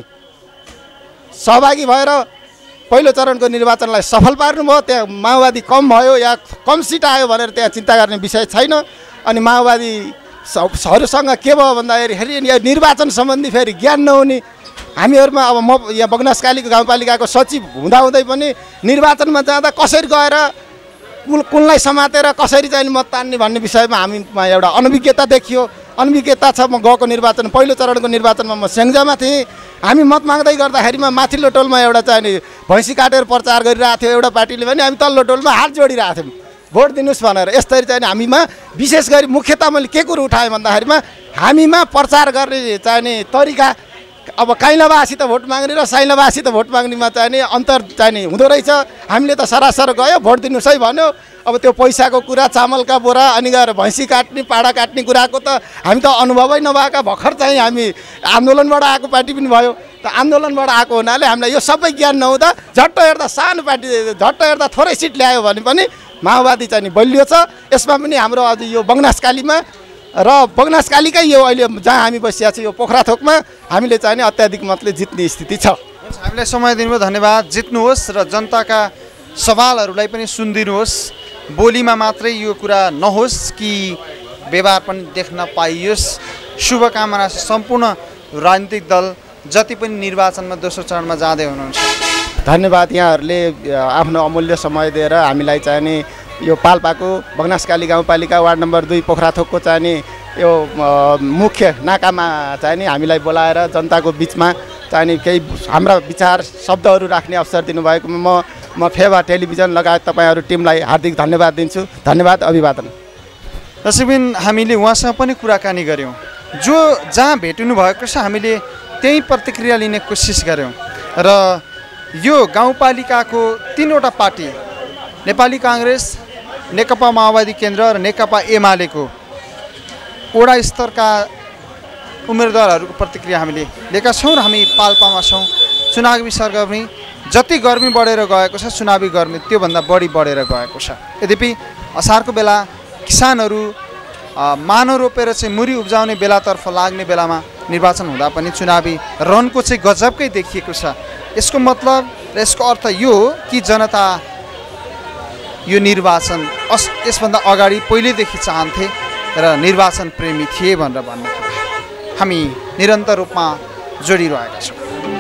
सहभागी भएर पहिलो चरणको निर्वाचनलाई सफल पार्नुभयो। त्यहाँ माओवादी कम भयो या कम सिट आयो भनेर त्यहाँ चिन्ता गर्ने विषय छैन। अनि माओवादी हरूसँग के भयो भन्दाखेरि फेरि निर्वाचन सम्बन्धी फेरि ज्ञान नहुने हामीहरूमा। अब म यहाँ बगनासकालीको गाउँपालिकाको सचिव हुँदाहुँदै पनि निर्वाचनमा जाँदा कसरी गएर कुल कुनलाई समातेर कसरी चाहिँ मत तान्ने भन्ने विषयमा हामीमा एउटा अनभिज्ञता देखियो। अनभिज्ञता छ। म गएको निर्वाचन पहिलो चरणको निर्वाचनमा म स्याङ्जामा थिएँ। हामी मत माग्दै गर्दाखेरिमा माथिल्लो टोलमा एउटा चाहिँ नि भैँसी काटेर प्रचार गरिरहेको थियो एउटा पार्टीले भने, हामी तल्लो टोलमा हात जोडिरहेको थियौँ भोट दिनुहोस् भनेर। यसरी चाहिँ हामीमा विशेष गरी मुख्यतः मैले के कुरो उठाएँ भन्दाखेरिमा हामीमा प्रचार गर्ने चाहिँ नि तरिका, अब काइलाबासी त भोट माग्ने र साइलाबासी त भोट माग्नेमा चाहिँ नि अन्तर चाहिँ नि हुँदो रहेछ। हामीले त सरासर गयो भोट दिनुहोस् है भन्यो। अब त्यो पैसाको कुरा, चामलका बोरा अनि गएर भैँसी काट्ने, पाडा काट्ने कुराको त हामी त अनुभवै नभएका भर्खर चाहिँ हामी आन्दोलनबाट आएको पार्टी पनि भयो। त आन्दोलनबाट आएको हुनाले हामीलाई यो सबै ज्ञान नहुँदा झट्ट हेर्दा सानो पार्टी, झट्ट हेर्दा थोरै सिट ल्यायो भने पनि माओवादी चाहिँ नि बलियो छ। यसमा पनि हाम्रो अझ यो बगनासकालीमा र बगनासकालीकै यो अहिले जहाँ हामी बसिया छौँ यो पोखराथोकमा हामीले चाहिँ नि अत्याधिक मतले जित्ने स्थिति छ। हामीलाई समय दिनुभयो, धन्यवाद। जित्नुहोस् र जनताका सवालहरूलाई पनि सुनिदिनुहोस्। बोलीमा मात्रै यो कुरा नहोस् कि व्यवहार पनि देख्न पाइयोस्। शुभकामना सम्पूर्ण राजनीतिक दल जति पनि निर्वाचनमा दोस्रो चरणमा जाँदै हुनुहुन्छ। धन्यवाद। यहाँहरूले आफ्नो अमूल्य समय दिएर हामीलाई चाहिँ नि यो पाल्पाको बगनासकाली गाउँपालिका वार्ड नम्बर दुई पोखराथोकको चाहिँ नि यो मुख्य नाकामा चाहिँ नि हामीलाई बोलाएर जनताको बिचमा चाहिँ नि केही हाम्रा विचार शब्दहरू राख्ने अवसर दिनुभएकोमा म म फेवा टेलिभिजन लगायत तपाईँहरू टिमलाई हार्दिक धन्यवाद दिन्छु। धन्यवाद, अभिवादन। दर्शकबिन, हामीले उहाँसँग पनि कुराकानी गऱ्यौँ। जो जहाँ भेटिनु भएको छ हामीले त्यही प्रतिक्रिया लिने कोसिस गऱ्यौँ। र यो गाउँपालिकाको तिनवटा पार्टी, नेपाली काङ्ग्रेस, नेकपा माओवादी केन्द्र र नेकपा एमालेको वडा स्तरका उम्मेदवारहरूको प्रतिक्रिया हामीले लिएका छौँ। र हामी पाल्पामा छौँ। चुनावी सरगर्मी जति गर्मी बढेर गएको छ, चुनावी गर्मी त्योभन्दा बढी बढेर गएको छ। यद्यपि असारको बेला किसानहरू मानो रोपेर चाहिँ मुरी उब्जाउने बेलातर्फ लाग्ने बेलामा निर्वाचन हुँदा पनि चुनावी रनको चाहिँ गजबकै देखिएको छ। यसको मतलब र यसको अर्थ यो हो कि जनता यो निर्वाचन अस यसभन्दा अगाडि पहिल्यैदेखि चाहन्थे र निर्वाचन प्रेमी थिए भनेर भन्ने कुरा हामी निरन्तर रूपमा जोडिरहेका छौँ।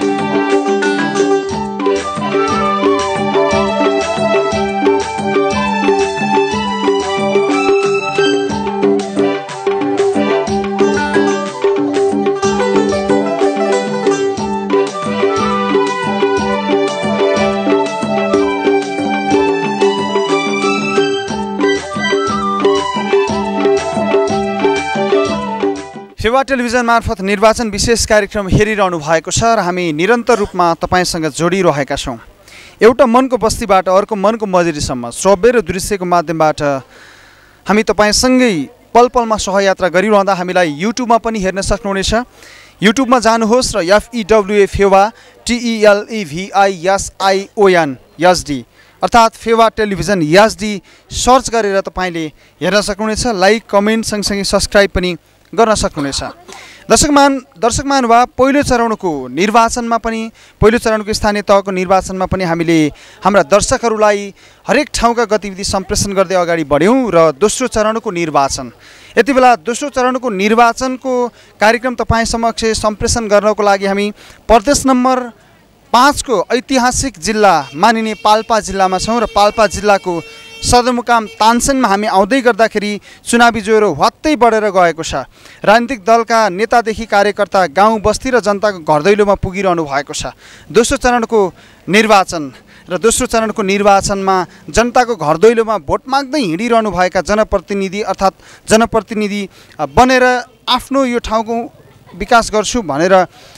फेवा टेलिभिजन मार्फत निर्वाचन विशेष कार्यक्रम हेरिरहनु भएको छ र हामी निरन्तर रूपमा तपाईँसँग जोडिरहेका छौँ। एउटा मनको बस्तीबाट अर्को मनको मजुरीसम्म श्रव्य र दृश्यको माध्यमबाट हामी तपाईँसँगै पल पलमा सहयात्रा गरिरहँदा हामीलाई युट्युबमा पनि हेर्न सक्नुहुनेछ। युट्युबमा जानुहोस् र एफइडब्ल्युए फेवा टिइएलइभिआइएसआइओएन एसडी अर्थात् फेवा टेलिभिजन एसडी सर्च गरेर तपाईँले हेर्न सक्नुहुनेछ। लाइक कमेन्ट सँगसँगै सब्सक्राइब पनि गर्न सक्नुहुनेछ। दर्शकमान दर्शक महानुभाव पहिलो चरणको निर्वाचनमा पनि पहिलो चरणको स्थानीय तहको निर्वाचनमा पनि हामीले हाम्रा दर्शकहरूलाई हरेक ठाउँका गतिविधि सम्प्रेषण गर्दै अगाडि बढ्यौँ र दोस्रो चरणको निर्वाचन यति बेला दोस्रो चरणको निर्वाचनको कार्यक्रम तपाईँ समक्ष सम्प्रेषण गर्नको लागि हामी प्रदेश नम्बर पाँचको ऐतिहासिक जिल्ला मानिने पाल्पा जिल्लामा छौँ र पाल्पा जिल्लाको सदरमुकाम तानसेनमा हामी आउँदै गर्दाखेरि चुनावी ज्वरो हत्तै बढेर गएको छ। राजनीतिक दलका नेतादेखि कार्यकर्ता गाउँ बस्ती र जनताको घरदैलोमा पुगिरहनु भएको छ। दोस्रो चरणको निर्वाचन र दोस्रो चरणको निर्वाचनमा जनताको घरदैलोमा भोट माग्दै हिँडिरहनु भएका जनप्रतिनिधि अर्थात् जनप्रतिनिधि बनेर आफ्नो यो ठाउँको विकास गर्छु भनेर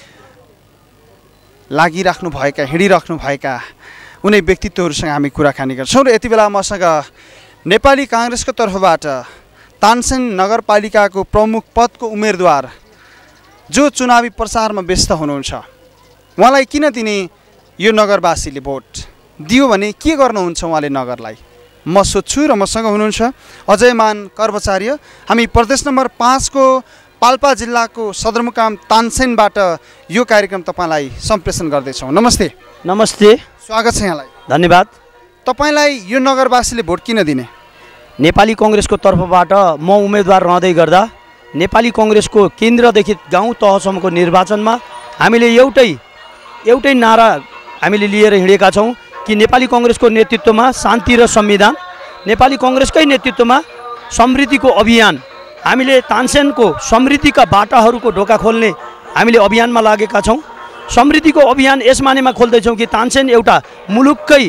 लागिराख्नु भएका हिँडिराख्नु भएका उनै व्यक्तित्वहरूसँग हामी कुराकानी गर्छौँ र यति बेला मसँग नेपाली काङ्ग्रेसको तर्फबाट तानसेन नगरपालिकाको प्रमुख पदको उम्मेदवार जो चुनावी प्रचारमा व्यस्त हुनुहुन्छ उहाँलाई किन दिने यो नगरवासीले भोट दियो भने के गर्नुहुन्छ उहाँले नगरलाई म सोध्छु र मसँग हुनुहुन्छ अजयमान कर्मचारी। हामी प्रदेश नम्बर पाँचको पाल्पा जिल्लाको सदरमुकाम तानसेनबाट यो कार्यक्रम तपाईँलाई सम्प्रेषण गर्दैछौँ। नमस्ते। नमस्ते, स्वागत छ यहाँलाई। धन्यवाद। तपाईँलाई यो नगरवासीले भोट किन दिने? नेपाली कङ्ग्रेसको तर्फबाट म उम्मेदवार रहँदै गर्दा नेपाली कङ्ग्रेसको केन्द्रदेखि गाउँ तहसम्मको निर्वाचनमा हामीले एउटै एउटै नारा हामीले लिएर हिँडेका छौँ कि नेपाली कङ्ग्रेसको नेतृत्वमा शान्ति र संविधान, नेपाली कङ्ग्रेसकै नेतृत्वमा समृद्धिको अभियान, हामीले तानसेनको समृद्धिका बाटाहरूको ढोका खोल्ने हामीले अभियानमा लागेका छौँ। समृद्धिको अभियान यस मानेमा खोल्दैछौँ कि तानसेन एउटा मुलुककै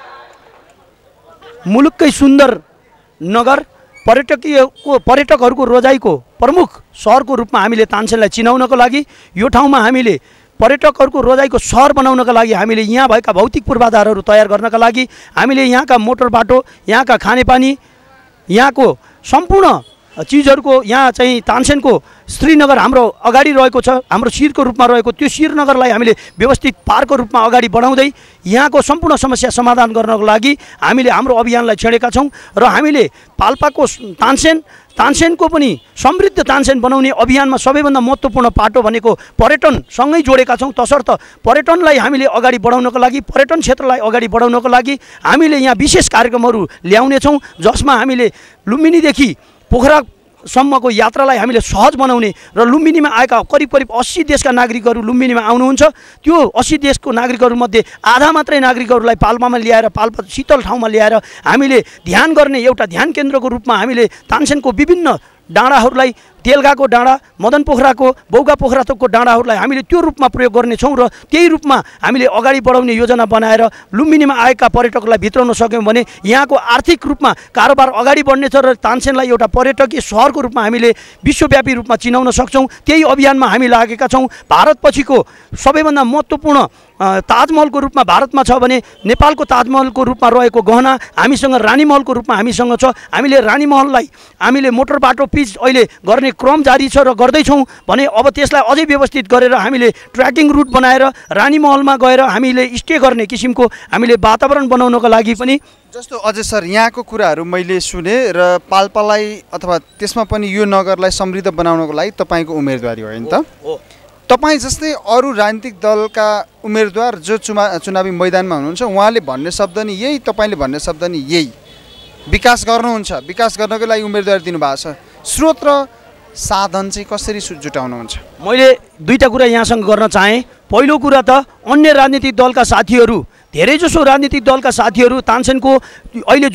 मुलुककै सुन्दर नगर, पर्यटकीयको पर्यटकहरूको रोजाइको प्रमुख सहरको रूपमा हामीले तानसेनलाई चिनाउनको लागि यो ठाउँमा हामीले पर्यटकहरूको रोजाइको सहर बनाउनका लागि हामीले यहाँ भएका भौतिक पूर्वाधारहरू तयार गर्नका लागि हामीले यहाँका मोटर बाटो, यहाँका खानेपानी, यहाँको सम्पूर्ण चिजहरूको यहाँ चाहिँ तानसेनको श्रीनगर हाम्रो अगाडि रहेको छ, हाम्रो शिरको रूपमा रहेको त्यो श्रीनगरलाई हामीले व्यवस्थित पार्कको रूपमा अगाडि बढाउँदै यहाँको सम्पूर्ण समस्या समाधान गर्नको लागि हामीले हाम्रो अभियानलाई छेडेका छौँ र हामीले पाल्पाको तानसेन तानसेनको पनि समृद्ध तानसेन बनाउने अभियानमा सबैभन्दा महत्त्वपूर्ण पाटो भनेको पर्यटनसँगै जोडेका छौँ। तसर्थ पर्यटनलाई हामीले अगाडि बढाउनको लागि, पर्यटन क्षेत्रलाई अगाडि बढाउनको लागि हामीले यहाँ विशेष कार्यक्रमहरू ल्याउनेछौँ जसमा हामीले लुम्बिनीदेखि पोखरासम्मको यात्रालाई हामीले सहज बनाउने र लुम्बिनीमा आएका करिब करिब अस्सी देशका नागरिकहरू लुम्बिनीमा आउनुहुन्छ। त्यो अस्सी देशको नागरिकहरूमध्ये आधा मात्रै नागरिकहरूलाई पाल्पामा ल्याएर पाल्पा शीतल ठाउँमा ल्याएर हामीले ध्यान गर्ने एउटा ध्यान केन्द्रको रूपमा हामीले तानसेनको विभिन्न डाँडाहरूलाई, तेलगाको डाँडा, मदन पोखराको, बौगा पोखराको डाँडाहरूलाई हामीले त्यो रूपमा प्रयोग गर्नेछौँ र त्यही रूपमा हामीले अगाडि बढाउने योजना बनाएर लुम्बिनीमा आएका पर्यटकलाई भित्राउन सक्यौँ भने यहाँको आर्थिक रूपमा कारोबार अगाडि बढ्नेछ र तानसेनलाई एउटा पर्यटकीय सहरको रूपमा हामीले विश्वव्यापी रूपमा चिनाउन सक्छौँ। त्यही अभियानमा हामी लागेका छौँ। भारतपछिको सबैभन्दा महत्त्वपूर्ण ताजमहलको रूपमा भारतमा छ भने नेपालको ताजमहलको रूपमा रहेको गहना हामीसँग रानीमहलको रूपमा हामीसँग छ। हामीले रानीमहललाई हामीले मोटर बाटो पिच अहिले गर्ने क्रम जारी छ र गर्दैछौँ भने अब त्यसलाई अझै व्यवस्थित गरेर हामीले ट्र्याकिङ रुट बनाएर रानीमहलमा गएर हामीले स्टे गर्ने किसिमको हामीले वातावरण बनाउनको लागि पनि जस्तो अझै सर यहाँको कुराहरू मैले सुने र पाल्पालाई अथवा त्यसमा पनि यो नगरलाई समृद्ध बनाउनको लागि तपाईँको उम्मेदवारी हो नि त? तपाईँ जस्तै अरू राजनीतिक दलका उम्मेदवार जो चुना चुनावी मैदानमा हुनुहुन्छ उहाँले भन्ने शब्द नि यही, तपाईँले भन्ने शब्द नि यही, विकास गर्नुहुन्छ, विकास गर्नको लागि उम्मेदवारी दिनुभएको छ। स्रोत र साधन चाहिँ कसरी जुटाउनुहुन्छ? मैले दुईवटा कुरा यहाँसँग गर्न चाहेँ। पहिलो कुरा त अन्य राजनीतिक दलका साथीहरू, धेरैजसो राजनीतिक दलका साथीहरू तानसेनको अहिले जुन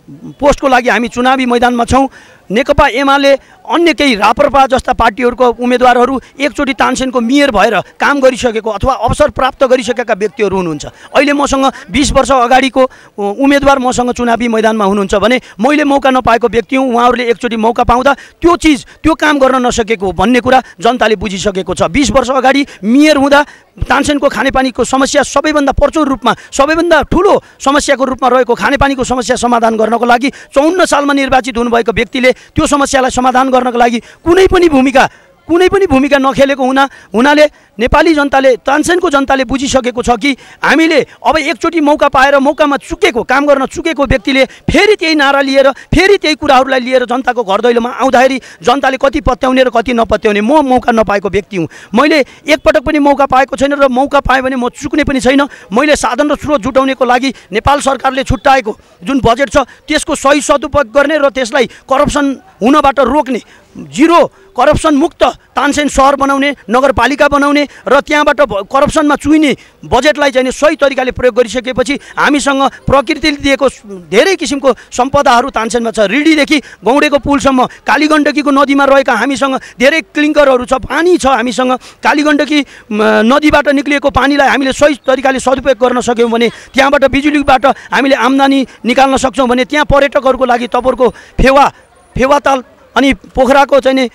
पोस्टको लागि हामी चुनावी मैदानमा छौँ। नेकपा एमाले अन्य केही राप्रपा जस्ता पार्टीहरूको उम्मेदवारहरू एकचोटि तानसेनको मेयर भएर काम गरिसकेको अथवा अवसर प्राप्त गरिसकेका व्यक्तिहरू हुनुहुन्छ। अहिले मसँग बिस वर्ष अगाडिको उम्मेदवार मसँग चुनावी मैदानमा हुनुहुन्छ भने मैले मौका नपाएको व्यक्ति हुँ। उहाँहरूले एकचोटि मौका पाउँदा त्यो चिज त्यो काम गर्न नसकेको भन्ने कुरा जनताले बुझिसकेको छ। बिस वर्ष अगाडि मेयर हुँदा तानसेनको खानेपानीको समस्या सबैभन्दा प्रचुर रूपमा सबैभन्दा ठुलो समस्याको रूपमा रहेको खानेपानीको समस्या समाधान गर्नको लागि चौन्न सालमा निर्वाचित हुनुभएको व्यक्तिले त्यो समस्यालाई समाधान गर्नको लागि कुनै पनि भूमिका कुनै पनि भूमिका नखेलेको हुना हुनाले नेपाली जनताले तानसेनको जनताले बुझिसकेको छ कि हामीले अब एकचोटि मौका पाएर मौकामा चुकेको काम गर्न चुकेको व्यक्तिले फेरि त्यही नारा लिएर फेरि त्यही कुराहरूलाई लिएर जनताको घर दैलोमा आउँदाखेरि जनताले कति पत्याउने र कति नपत्याउने म मौका नपाएको व्यक्ति हुँ। मैले एकपटक पनि मौका पाएको छैन र मौका पाएँ भने म चुक्ने पनि छैन। मैले साधन र स्रोत जुटाउनेको लागि नेपाल सरकारले छुट्याएको जुन बजेट छ त्यसको सही सदुपयोग गर्ने र त्यसलाई करप्सन हुनबाट रोक्ने जिरो करप्सन मुक्त तानसेन सहर बनाउने नगरपालिका बनाउने र त्यहाँबाट करप्सनमा चुइने बजेटलाई चाहिँ सही तरिकाले प्रयोग गरिसकेपछि हामीसँग प्रकृतिले दिएको धेरै किसिमको सम्पदाहरू तानसेनमा छ। रिडीदेखि गौडेको पुलसम्म कालीगण्डकीको नदीमा रहेका हामीसँग धेरै क्लिङ्करहरू छ, पानी छ हामीसँग। कालीगण्डकी नदीबाट निक्लिएको पानीलाई हामीले सही तरिकाले सदुपयोग गर्न सक्यौँ भने त्यहाँबाट बिजुलीबाट हामीले आम्दानी निकाल्न सक्छौँ भने त्यहाँ पर्यटकहरूको लागि तपोरको फेवा फेवाताल अनि पोखराको चाहिँ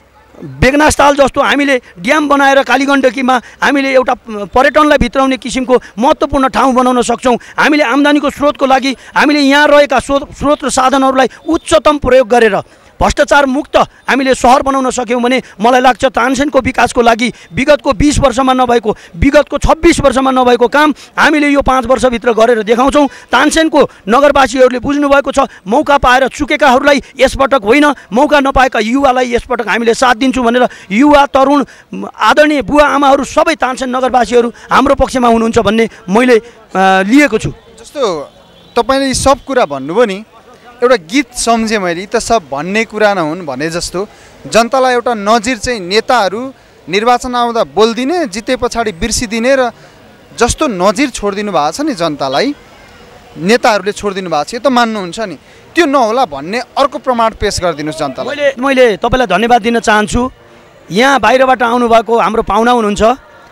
बेगनासताल जस्तो हामीले ड्याम बनाएर कालीगण्डकीमा हामीले एउटा पर्यटनलाई भित्राउने किसिमको महत्त्वपूर्ण ठाउँ बनाउन सक्छौँ। हामीले आम्दानीको स्रोतको लागि हामीले यहाँ रहेका स्रोत स्रोत र साधनहरूलाई उच्चतम प्रयोग गरेर भ्रष्टाचार मुक्त हामीले सहर बनाउन सक्यौँ भने मलाई लाग्छ तानसेनको विकासको लागि विगतको बिस वर्षमा नभएको विगतको छब्बिस वर्षमा नभएको काम हामीले यो पाँच वर्षभित्र गरेर देखाउँछौँ। तानसेनको नगरवासीहरूले बुझ्नुभएको छ मौका पाएर चुकेकाहरूलाई यसपटक होइन, मौका नपाएका युवालाई यसपटक हामीले साथ दिन्छौँ भनेर युवा तरुण आदरणीय बुवा आमाहरू सबै तानसेन नगरवासीहरू हाम्रो पक्षमा हुनुहुन्छ भन्ने मैले लिएको छु। जस्तो तपाईँले यी सब कुरा भन्नुभयो नि, एउटा गीत सम्झेँ मैले, त सब भन्ने कुरा नहुन् भने जस्तो जनतालाई एउटा नजिर चाहिँ नेताहरू निर्वाचन आउँदा बोलिदिने जिते पछाडि बिर्सिदिने र जस्तो नजिर छोडिदिनु भएको छ नि जनतालाई नेताहरूले छोडिदिनु भएको छ, यो त मान्नुहुन्छ नि, त्यो नहोला भन्ने अर्को प्रमाण पेश गरिदिनुहोस् जनतालाई। मैले मैले तपाईँलाई धन्यवाद दिन चाहन्छु। यहाँ बाहिरबाट आउनुभएको हाम्रो पाहुना हुनुहुन्छ,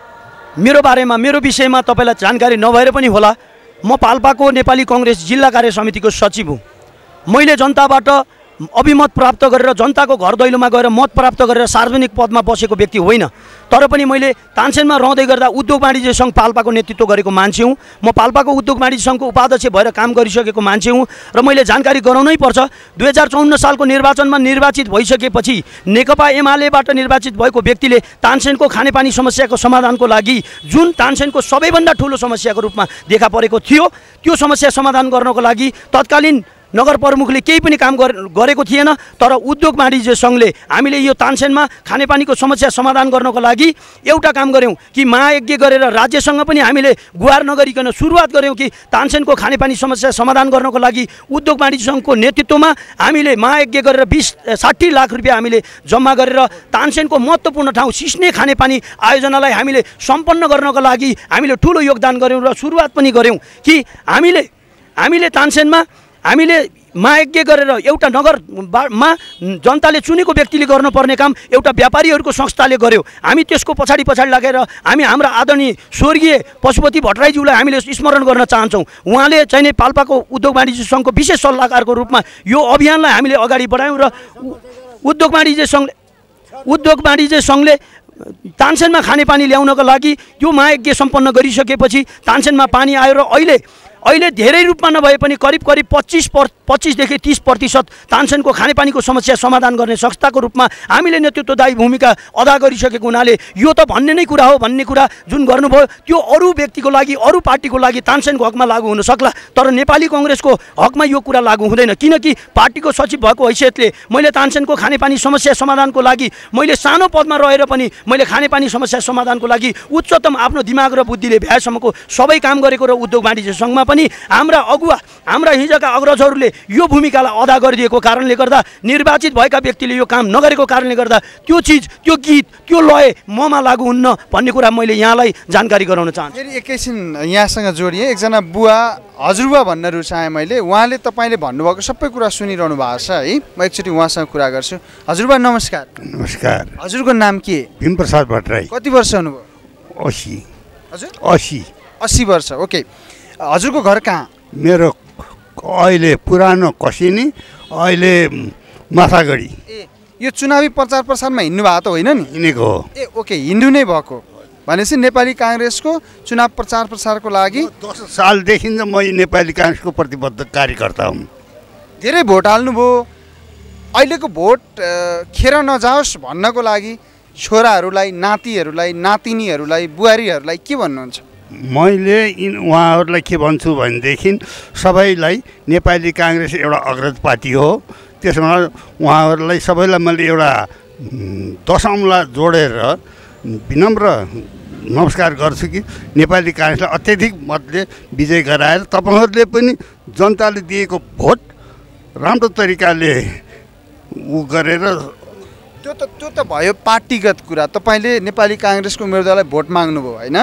मेरो बारेमा मेरो विषयमा तपाईँलाई जानकारी नभएर पनि होला, म पाल्पाको नेपाली कङ्ग्रेस जिल्ला कार्य समितिको सचिव हुँ। मैले जनताबाट अभिमत प्राप्त गरेर जनताको घर दैलोमा गएर मत प्राप्त गरेर सार्वजनिक पदमा बसेको व्यक्ति होइन। तर पनि मैले तानसेनमा रहँदै गर्दा उद्योग वाणिज्य सङ्घ पाल्पाको नेतृत्व गरेको मान्छे हुँ। म पाल्पाको उद्योग वाणिज्य सङ्घको उपाध्यक्ष भएर काम गरिसकेको मान्छे हुँ र मैले जानकारी गराउनै पर्छ। दुई हजार चौन्न सालको निर्वाचनमा निर्वाचित भइसकेपछि नेकपा एमालेबाट निर्वाचित भएको व्यक्तिले तानसेनको खानेपानी समस्याको समाधानको लागि जुन तानसेनको सबैभन्दा ठुलो समस्याको रूपमा देखा परेको थियो त्यो समस्या समाधान गर्नको लागि तत्कालीन नगर प्रमुखले केही पनि काम गरेको थिएन। तर उद्योग वाणिज्य सङ्घले हामीले यो तानसेनमा खानेपानीको समस्या समाधान गर्नको लागि एउटा काम गऱ्यौँ कि महायज्ञ गरेर राज्यसँग पनि हामीले गुहार नगरिकन सुरुवात गऱ्यौँ कि तानसेनको खानेपानी समस्या समाधान गर्नको लागि उद्योग वाणिज्य सङ्घको नेतृत्वमा हामीले महायज्ञ गरेर बिस साठी लाख रुपियाँ हामीले जम्मा गरेर तानसेनको महत्त्वपूर्ण ठाउँ सिस्ने खानेपानी आयोजनालाई हामीले सम्पन्न गर्नको लागि हामीले ठुलो योगदान गऱ्यौँ र सुरुवात पनि गऱ्यौँ कि हामीले हामीले तानसेनमा हामीले महायज्ञ गरेर एउटा नगरमा जनताले चुनेको व्यक्तिले गर्नुपर्ने काम एउटा व्यापारीहरूको संस्थाले गर्यो। हामी त्यसको पछाडि पछाडि लागेर हामी हाम्रा आदरणीय स्वर्गीय पशुपति भट्टराईज्यूलाई हामीले स्मरण गर्न चाहन्छौँ। उहाँले चाहिँ पाल्पाको उद्योग वाणिज्य सङ्घको विशेष सल्लाहकारको रूपमा यो अभियानलाई हामीले अगाडि बढायौँ र उद्योग वाणिज्य सङ्घले उद्योग वाणिज्य सङ्घले तानसेनमा खानेपानी ल्याउनको लागि यो महायज्ञ सम्पन्न गरिसकेपछि तानसेनमा पानी आयो र अहिले अहिले धेरै रूपमा नभए पनि करिब करिब पच्चिस पर पच्चिसदेखि तिस प्रतिशत तानसेनको खानेपानीको समस्या समाधान गर्ने संस्थाको रूपमा हामीले नेतृत्वदायी भूमिका अदा गरिसकेको हुनाले यो त भन्ने नै कुरा हो भन्ने कुरा जुन गर्नुभयो त्यो अरू व्यक्तिको लागि अरू पार्टीको लागि तानसेनको हकमा लागू हुन सक्ला, तर नेपाली कङ्ग्रेसको हकमा यो कुरा लागू हुँदैन। किनकि पार्टीको सचिव भएको हैसियतले मैले तानसेनको खानेपानी समस्या समाधानको लागि मैले सानो पदमा रहेर पनि मैले खानेपानी समस्या समाधानको लागि उच्चतम आफ्नो दिमाग र बुद्धिले भ्याएसम्मको सबै काम गरेको र उद्योग वाणिज्य सङ्घमा पनि पनि हाम्रा अगुवा हाम्रा हिजोका अग्रजहरूले यो भूमिकालाई अदा गरिदिएको कारणले गर्दा निर्वाचित भएका व्यक्तिले यो काम नगरेको कारणले गर्दा त्यो चिज त्यो गीत त्यो लय ममा लागु हुन्न भन्ने कुरा मैले यहाँलाई जानकारी गराउन चाहन्छु। फेरि एकैछिन यहाँसँग जोडिएँ, एकजना बुवा हजुरबा भन्न रुचाएँ मैले, उहाँले तपाईँले भन्नुभएको सबै कुरा सुनिरहनु भएको छ है। म एकचोटि उहाँसँग कुरा गर्छु। हजुरबा नमस्कार। नमस्कार। हजुरको नाम के? भीमप्रसाद भट्टराई। कति वर्ष हुनुभयो? असी। हजुर असी अस्सी वर्ष। ओके, हजुरको घर कहाँ? मेरो अहिले पुरानो कसिनी, अहिले माथागढी। ए, यो चुनावी प्रचार प्रसारमा हिँड्नु भएको त होइन नि? हिँडेको हो। ए ओके, हिँड्नु नै भएको भनेपछि नेपाली काङ्ग्रेसको चुनाव प्रचार प्रसारको लागि दस सालदेखि त म नेपाली काङ्ग्रेसको प्रतिबद्ध कार्यकर्ता हुँ। धेरै भोट हाल्नुभयो, अहिलेको भोट खेर नजाओस् भन्नको लागि छोराहरूलाई, नातिहरूलाई, नातिनीहरूलाई, बुहारीहरूलाई के भन्नुहुन्छ? मैले यिन उहाँहरूलाई के भन्छु भनेदेखि सबैलाई नेपाली काङ्ग्रेस एउटा अग्रज पार्टी हो, त्यसमा उहाँहरूलाई सबैलाई मैले एउटा दशमला जोडेर विनम्र नमस्कार गर्छु कि नेपाली काङ्ग्रेसलाई अत्याधिक मतले विजय गराएर तपाईँहरूले पनि जनताले दिएको भोट राम्रो तरिकाले उ गरेर। त्यो त त्यो त भयो पार्टीगत कुरा। तपाईँले नेपाली काङ्ग्रेसको उम्मेदवारलाई भोट माग्नुभयो होइन?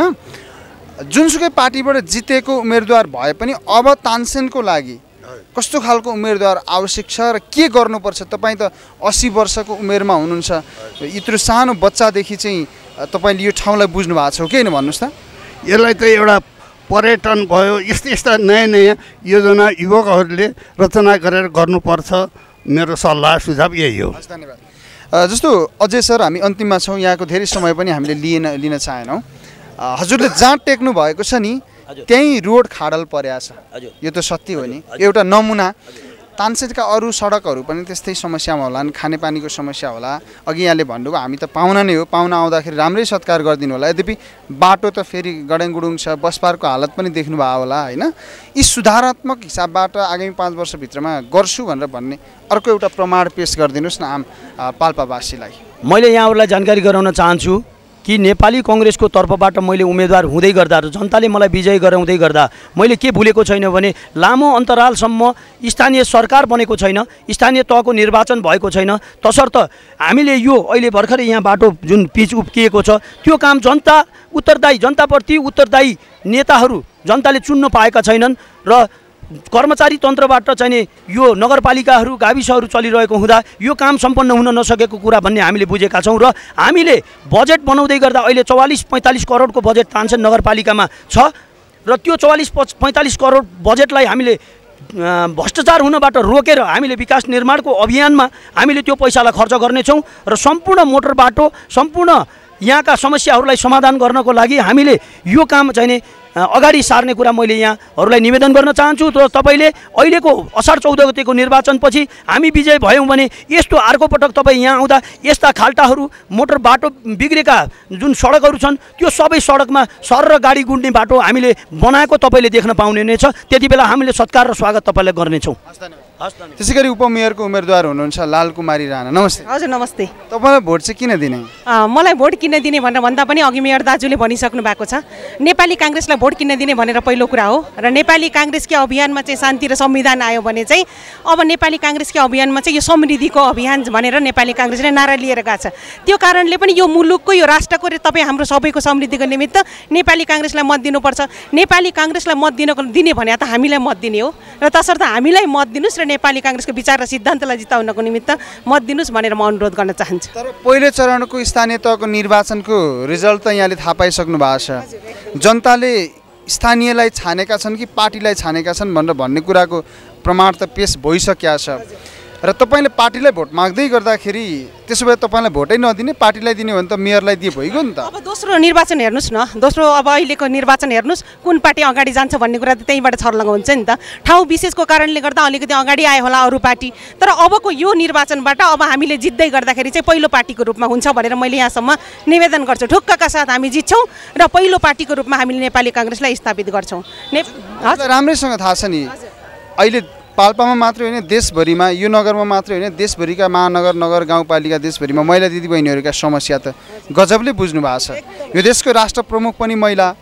जुनसुकै पार्टीबाट जितेको उम्मेदवार भए पनि अब तानसेनको लागि कस्तो खालको उम्मेदवार आवश्यक छ र के गर्नुपर्छ? तपाईँ त अस्सी वर्षको उमेरमा हुनुहुन्छ, यत्रो सानो बच्चादेखि चाहिँ तपाईँले यो ठाउँलाई बुझ्नु भएको छ किन भन्नुहोस् त? यसलाई त एउटा पर्यटन भयो, यस्ता यस्ता नयाँ नयाँ योजना युवकहरूले रचना गरेर गर्नुपर्छ। मेरो सल्लाह सुझाव यही हो। धन्यवाद। जस्तो अजय सर, हामी अन्तिममा छौँ, यहाँको धेरै समय पनि हामीले लिएन लिन चाहेनौँ। हजुरले जहाँ टेक्नु भएको छ नि त्यहीँ रोड खाडल परेको छ, यो त सत्य हो नि? एउटा नमुना। तानसेनका अरू सडकहरू पनि त्यस्तै समस्यामा होला, खानेपानीको समस्या होला। अघि यहाँले भन्नुभयो हामी त पाहुना नै हो, पाहुना आउँदाखेरि राम्रै सत्कार गरिदिनु होला। यद्यपि बाटो त फेरि गडेङगुडुङ छ, बस पार्कको हालत पनि देख्नुभयो होला होइन? यी सुधारात्मक हिसाबबाट आगामी पाँच वर्षभित्रमा गर्छु भनेर भन्ने अर्को एउटा प्रमाण पेस गरिदिनुहोस् न आम पाल्पावासीलाई। मैले यहाँहरूलाई जानकारी गराउन चाहन्छु कि नेपाली काङ्ग्रेसको तर्फबाट मैले उम्मेदवार हुँदै गर्दा र जनताले मलाई विजय गराउँदै गर्दा मैले के भुलेको छैन भने लामो अन्तरालसम्म स्थानीय सरकार बनेको छैन, स्थानीय तहको निर्वाचन भएको छैन। तसर्थ हामीले यो अहिले भर्खरै यहाँ बाटो जुन पिच उब्किएको छ त्यो काम जनता उत्तरदायी, जनताप्रति उत्तरदायी नेताहरू जनताले चुन्न पाएका छैनन् र कर्मचारी तन्त्रबाट चाहिँ यो नगरपालिकाहरू गाविसहरू चलिरहेको हुँदा यो काम सम्पन्न हुन नसकेको कुरा भन्ने हामीले बुझेका छौँ। र हामीले बजेट बनाउँदै गर्दा अहिले चौवालिस पैँतालिस करोडको बजेट तानसेन नगरपालिकामा छ र त्यो चौवालिस पैँतालिस करोड बजेटलाई हामीले भ्रष्टाचार हुनबाट रोकेर हामीले विकास निर्माणको अभियानमा हामीले त्यो पैसालाई खर्च गर्नेछौँ र सम्पूर्ण मोटर बाटो, सम्पूर्ण यहाँका समस्याहरूलाई समाधान गर्नको लागि हामीले यो काम चाहिँ अगाडि सार्ने कुरा मैले यहाँहरूलाई निवेदन गर्न चाहन्छु। र तपाईँले अहिलेको असार चौध गतेको निर्वाचनपछि हामी विजय भयौँ भने यस्तो अर्को पटक तपाईँ यहाँ आउँदा यस्ता खाल्टाहरू, मोटर बाटो बिग्रेका जुन सडकहरू छन् त्यो सबै सडकमा सर र गाडी गुड्ने बाटो हामीले बनाएको तपाईँले देख्न पाउने नै छ। त्यति बेला हामीले सत्कार र स्वागत तपाईँलाई गर्नेछौँ। त्यसै गरी उपमेयरको उम्मेदवार हुनुहुन्छ लालकुमारी राणा, नमस्ते। हजुर नमस्ते। तपाईँलाई भोट चाहिँ किन दिने? मलाई भोट किन दिने भनेर भन्दा पनि अघि मेयर दाजुले भनिसक्नु भएको छ, नेपाली काङ्ग्रेसलाई भोट किन दिने भनेर पहिलो कुरा हो। र नेपाली काङ्ग्रेसकै अभियानमा चाहिँ शान्ति र संविधान आयो भने चाहिँ अब नेपाली काङ्ग्रेसकै अभियानमा चाहिँ यो समृद्धिको अभियान भनेर नेपाली काङ्ग्रेसले नारा लिएर गएको छ। त्यो कारणले पनि यो मुलुकको, यो राष्ट्रको र तपाईँ हाम्रो सबैको समृद्धिको निमित्त नेपाली काङ्ग्रेसलाई मत दिनुपर्छ। नेपाली काङ्ग्रेसलाई मत दिनको दिने भने त हामीलाई मत दिने हो र तसर्थ हामीलाई मत दिनुहोस् र नेपाली काङ्ग्रेसको विचार र सिद्धान्तलाई जिताउनको निमित्त मत दिनुहोस् भनेर म अनुरोध गर्न चाहन्छु। तर पहिलो चरणको स्थानीय तहको निर्वाचनको रिजल्ट त यहाँले थाहा पाइसक्नु भएको छ। जनताले स्थानीयलाई छानेका छन् कि पार्टीलाई छानेका छन् भनेर भन्ने कुराको प्रमाण त पेश भइसकेको छ। र तपाईँले पार्टीलाई भोट माग्दै गर्दाखेरि त्यसो भए तपाईँलाई भोटै नदिने, पार्टीलाई दिने भने त मेयरलाई दिए भइगयो नि त। अब दोस्रो निर्वाचन हेर्नुहोस् न, दोस्रो अब अहिलेको निर्वाचन हेर्नुहोस् कुन पार्टी अगाडि जान्छ भन्ने कुरा त त्यहीँबाट छर्लङ्ग हुन्छ नि त। ठाउँ विशेषको कारणले गर्दा अलिकति अगाडि आयो होला अरू पार्टी, तर अबको यो निर्वाचनबाट अब हामीले जित्दै गर्दाखेरि चाहिँ पहिलो पार्टीको रूपमा हुन्छ भनेर मैले यहाँसम्म निवेदन गर्छु। ढुक्कका साथ हामी जित्छौँ र पहिलो पार्टीको रूपमा हामीले नेपाली काङ्ग्रेसलाई स्थापित गर्छौँ। ने राम्रैसँग थाहा छ नि, अहिले पाल्पामा मात्रै होइन देशभरिमा, यो नगरमा मात्रै होइन देशभरिका महानगर, नगर, गाउँपालिका, देशभरिमा महिला दिदीबहिनीहरूका समस्या त गजबले बुझ्नु भएको छ। यो देशको राष्ट्र प्रमुख पनि महिला,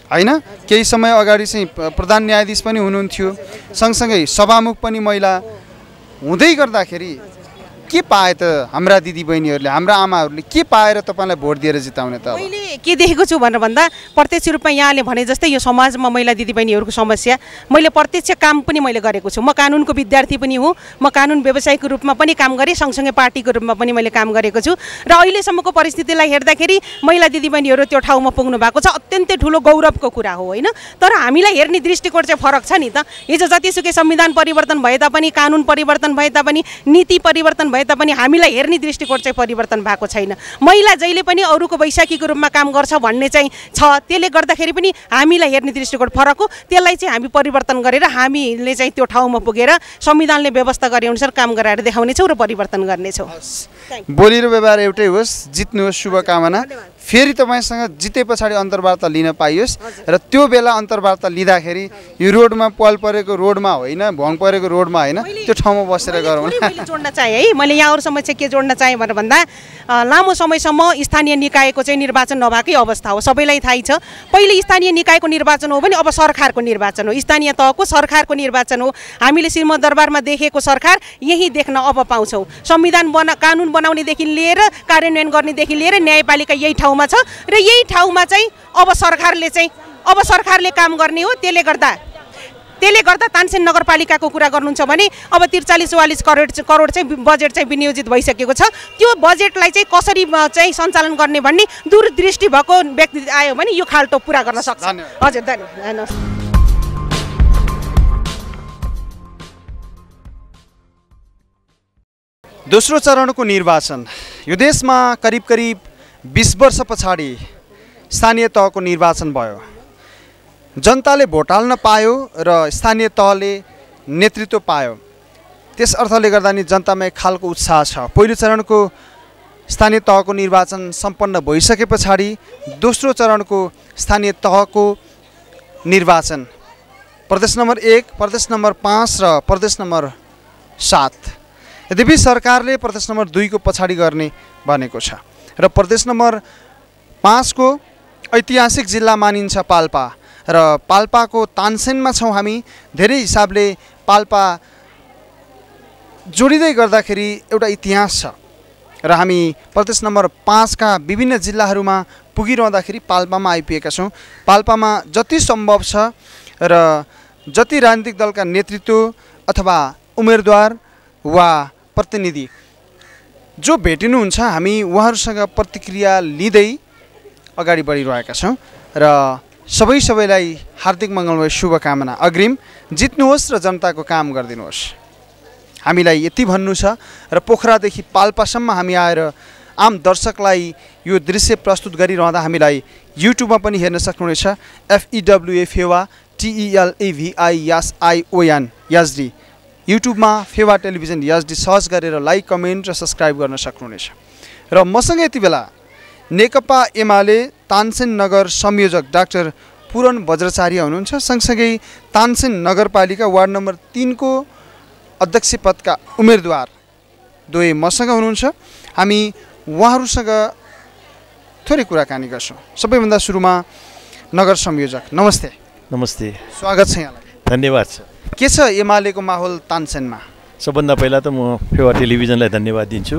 होइन? केही समय अगाडि चाहिँ प्रधान न्यायाधीश पनि हुनुहुन्थ्यो, सँगसँगै सभामुख पनि महिला हुँदै गर्दाखेरि के पाए त हाम्रा दिदीबहिनीहरूले, हाम्रा आमाहरूले के पाएर तपाईँलाई भोट दिएर जिताउने त? मैले के देखेको छु भनेर भन्दा प्रत्यक्ष रूपमा यहाँले भने जस्तै यो समाजमा महिला दिदीबहिनीहरूको समस्या मैले प्रत्यक्ष काम पनि मैले गरेको छु। म कानुनको विद्यार्थी पनि हुँ, म कानुन व्यवसायको रूपमा पनि काम गरेँ, सँगसँगै पार्टीको रूपमा पनि मैले काम गरेको छु र अहिलेसम्मको परिस्थितिलाई हेर्दाखेरि महिला दिदीबहिनीहरू त्यो ठाउँमा पुग्नु भएको छ, अत्यन्तै ठुलो गौरवको कुरा हो होइन? तर हामीलाई हेर्ने दृष्टिकोण चाहिँ फरक छ नि त। हिजो जतिसुकै संविधान परिवर्तन भए तापनि, कानुन परिवर्तन भए तापनि, नीति परिवर्तन भए तापनि हामीलाई हेर्ने दृष्टिकोण चाहिँ परिवर्तन भएको छैन। महिला जहिले पनि अरूको वैशाखीको रूपमा काम गर्छ भन्ने चाहिँ छ, त्यसले गर्दाखेरि पनि हामीलाई हेर्ने दृष्टिकोण फरक हो। त्यसलाई चाहिँ हामी परिवर्तन गरेर हामीले चाहिँ त्यो ठाउँमा पुगेर संविधानले व्यवस्था गरे अनुसार काम गराएर देखाउनेछौँ र परिवर्तन गर्नेछौँ। बोली र व्यवहार एउटै होस्, जित्नुहोस्, शुभकामना। फेरि तपाईँसँग जिते पछाडि अन्तर्वार्ता लिन पाइयोस् र त्यो बेला अन्तर्वार्ता लिँदाखेरि यो रोडमा पल परेको रोडमा होइन, भङ परेको रोडमा होइन, त्यो ठाउँमा बसेर गरौँ। मैले जोड्न चाहेँ है, मैले यहाँहरूसम्म चाहिँ के जोड्न चाहेँ भनेर भन्दा लामो समयसम्म स्थानीय निकायको चाहिँ निर्वाचन नभएकै अवस्था हो, सबैलाई थाहै छ। पहिले स्थानीय निकायको निर्वाचन हो भने अब सरकारको निर्वाचन हो, स्थानीय तहको सरकारको निर्वाचन हो। हामीले सिंहदरबारमा देखेको सरकार यही देख्न अब पाउँछौँ। संविधान बना कानुन बनाउनेदेखि लिएर कार्यान्वयन गर्नेदेखि लिएर न्यायपालिका यही ठाउँमा छ र यही ठाउँमा चाहिँ अब सरकारले चाहिँ अब सरकारले काम गर्ने हो। त्यसले गर्दा त्यसले गर्दा तानसेन नगरपालिकाको कुरा गर्नुहुन्छ भने अब त्रिचालिस चौवालिस करोड करोड चाहिँ बजेट चाहिँ विनियोजित भइसकेको छ। त्यो बजेटलाई चाहिँ कसरी चाहिँ सञ्चालन गर्ने भन्ने दूरदृष्टि भएको व्यक्ति आयो भने यो खाल्टो पुरा गर्न सक्छ। हजुर, धन्यवाद। दोस्रो चरणको निर्वाचन यो देशमा करिब करिब बिस वर्ष पछाडि स्थानीय तहको निर्वाचन भयो। जनताले भोट हाल्न पायो र स्थानीय तहले नेतृत्व पायो। त्यस अर्थले गर्दा नि जनतामा एक खालको उत्साह छ। पहिलो चरणको स्थानीय तहको निर्वाचन सम्पन्न भइसके पछाडि दोस्रो चरणको स्थानीय तहको निर्वाचन प्रदेश नम्बर एक, प्रदेश नम्बर पाँच र प्रदेश नम्बर सात। यद्यपि सरकारले प्रदेश नम्बर दुईको पछाडि गर्ने भनेको छ र प्रदेश नम्बर पाँचको ऐतिहासिक जिल्ला मानिन्छ पाल्पा र पाल्पाको तानसेनमा छौँ हामी। धेरै हिसाबले पाल्पा जोडिँदै गर्दाखेरि एउटा इतिहास छ र हामी प्रदेश नम्बर पाँचका विभिन्न जिल्लाहरूमा पुगिरहँदाखेरि पाल्पामा आइपुगेका छौँ। पाल्पामा जति सम्भव छ र जति राजनीतिक दलका नेतृत्व अथवा उम्मेदवार वा प्रतिनिधि जो भेटिनुहुन्छ हामी उहाँहरूसँग प्रतिक्रिया लिँदै अगाडि बढिरहेका छौँ र सबै सबैलाई हार्दिक मङ्गलमय शुभकामना। अग्रिम जित्नुहोस् र जनताको काम गरिदिनुहोस्। हामीलाई यति भन्नु छ र पोखरादेखि पाल्पासम्म हामी आएर आम दर्शकलाई यो दृश्य प्रस्तुत गरिरहँदा हामीलाई युट्युबमा पनि हेर्न सक्नुहुनेछ। एफइडब्ल्युए फेवा टिइएलएभिआई यास आइओएन यासडी युट्युबमा फेवा टेलिभिजन यासडी सर्च गरेर लाइक, कमेन्ट र सब्सक्राइब गर्न सक्नुहुनेछ। र मसँग यति बेला नेकपा एमाले तानसेन नगर संयोजक डाक्टर पूरण वज्राचार्य हुनुहुन्छ, सँगसँगै तानसेन नगरपालिका वार्ड नम्बर तीनको अध्यक्ष पदका उम्मेदवार दुवै मसँग हुनुहुन्छ। हामी उहाँहरूसँग थोरै कुराकानी गर्छौँ। सबैभन्दा सुरुमा नगर संयोजक, नमस्ते। नमस्ते, स्वागत छ यहाँलाई। धन्यवाद छ। के छ एमालेको माहौल तानसेनमा? सबभन्दा पहिला त म फेवा टेलिभिजनलाई धन्यवाद दिन्छु।